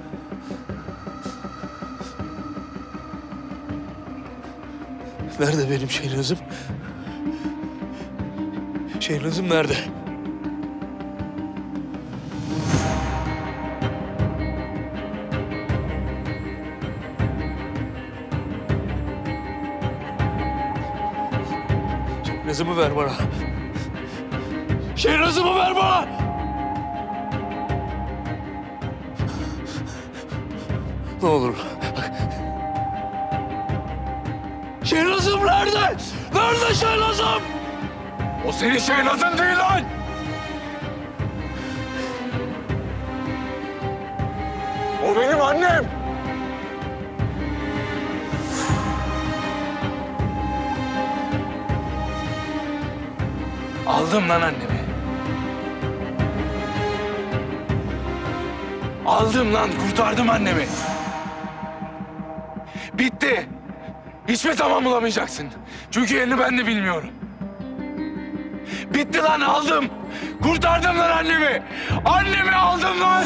Nerede benim Şehnaz'ım? Şehnaz'ım nerede? Şehnaz'ımı ver bana. Şehnaz'ımı ver bana! Ne olur. Şehnaz'ım nerede? Nerede Şehnaz'ım? O senin Şehnaz'ın değil lan! O benim annem! Aldım lan annemi. Aldım lan, kurtardım annemi. Bitti. Hiç mi tamam bulamayacaksın? Çünkü yerini ben de bilmiyorum. Bitti lan, aldım. Kurtardım lan annemi. Annemi aldım lan.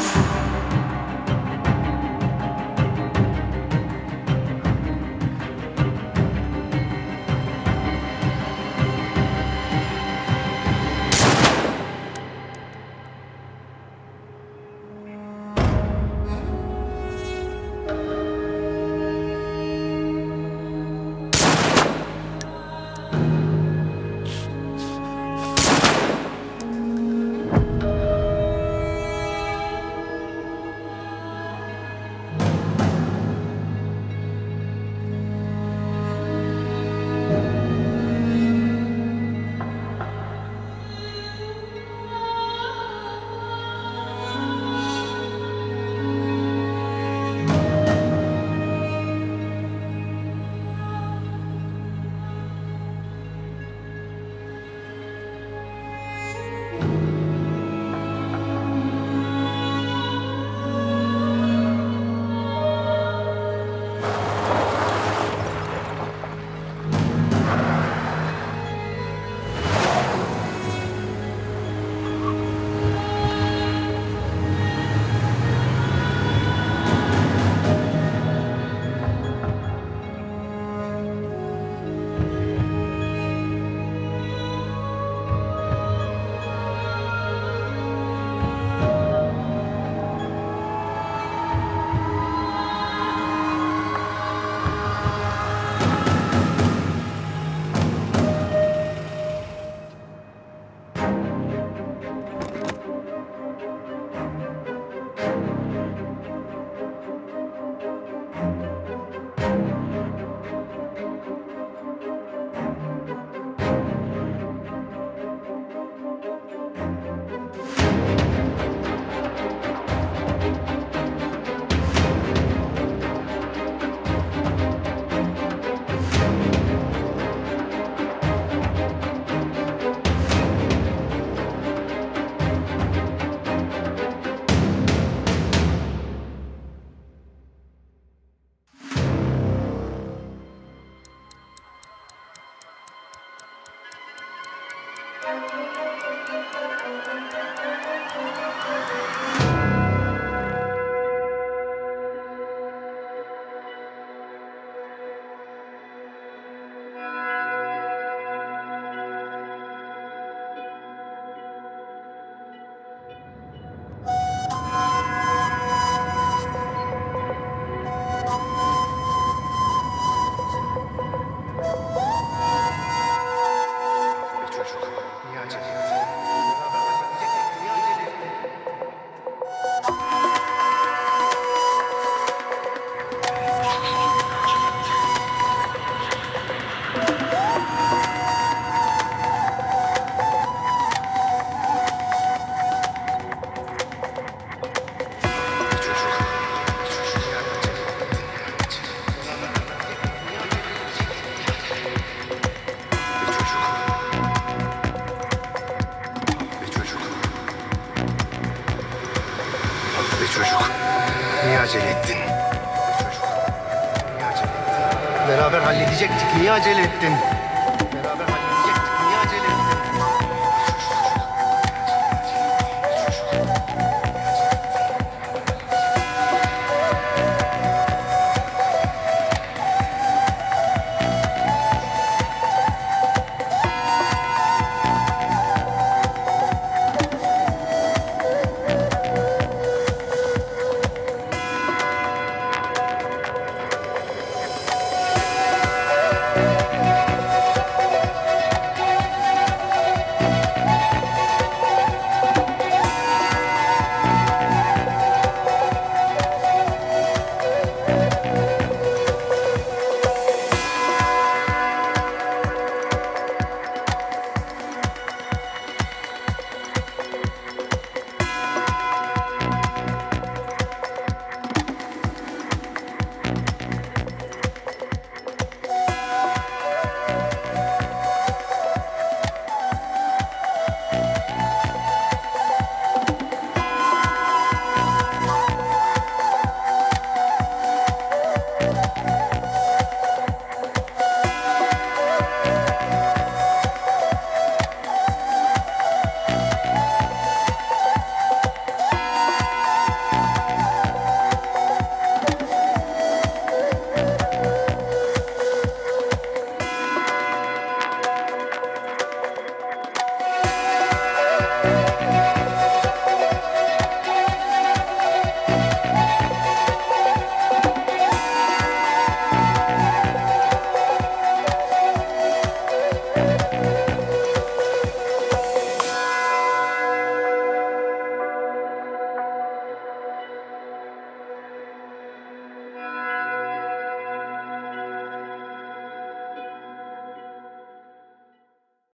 Çocuk, niye acele ettin? Çocuk, niye acele ettin? Beraber halledecektik, niye acele ettin?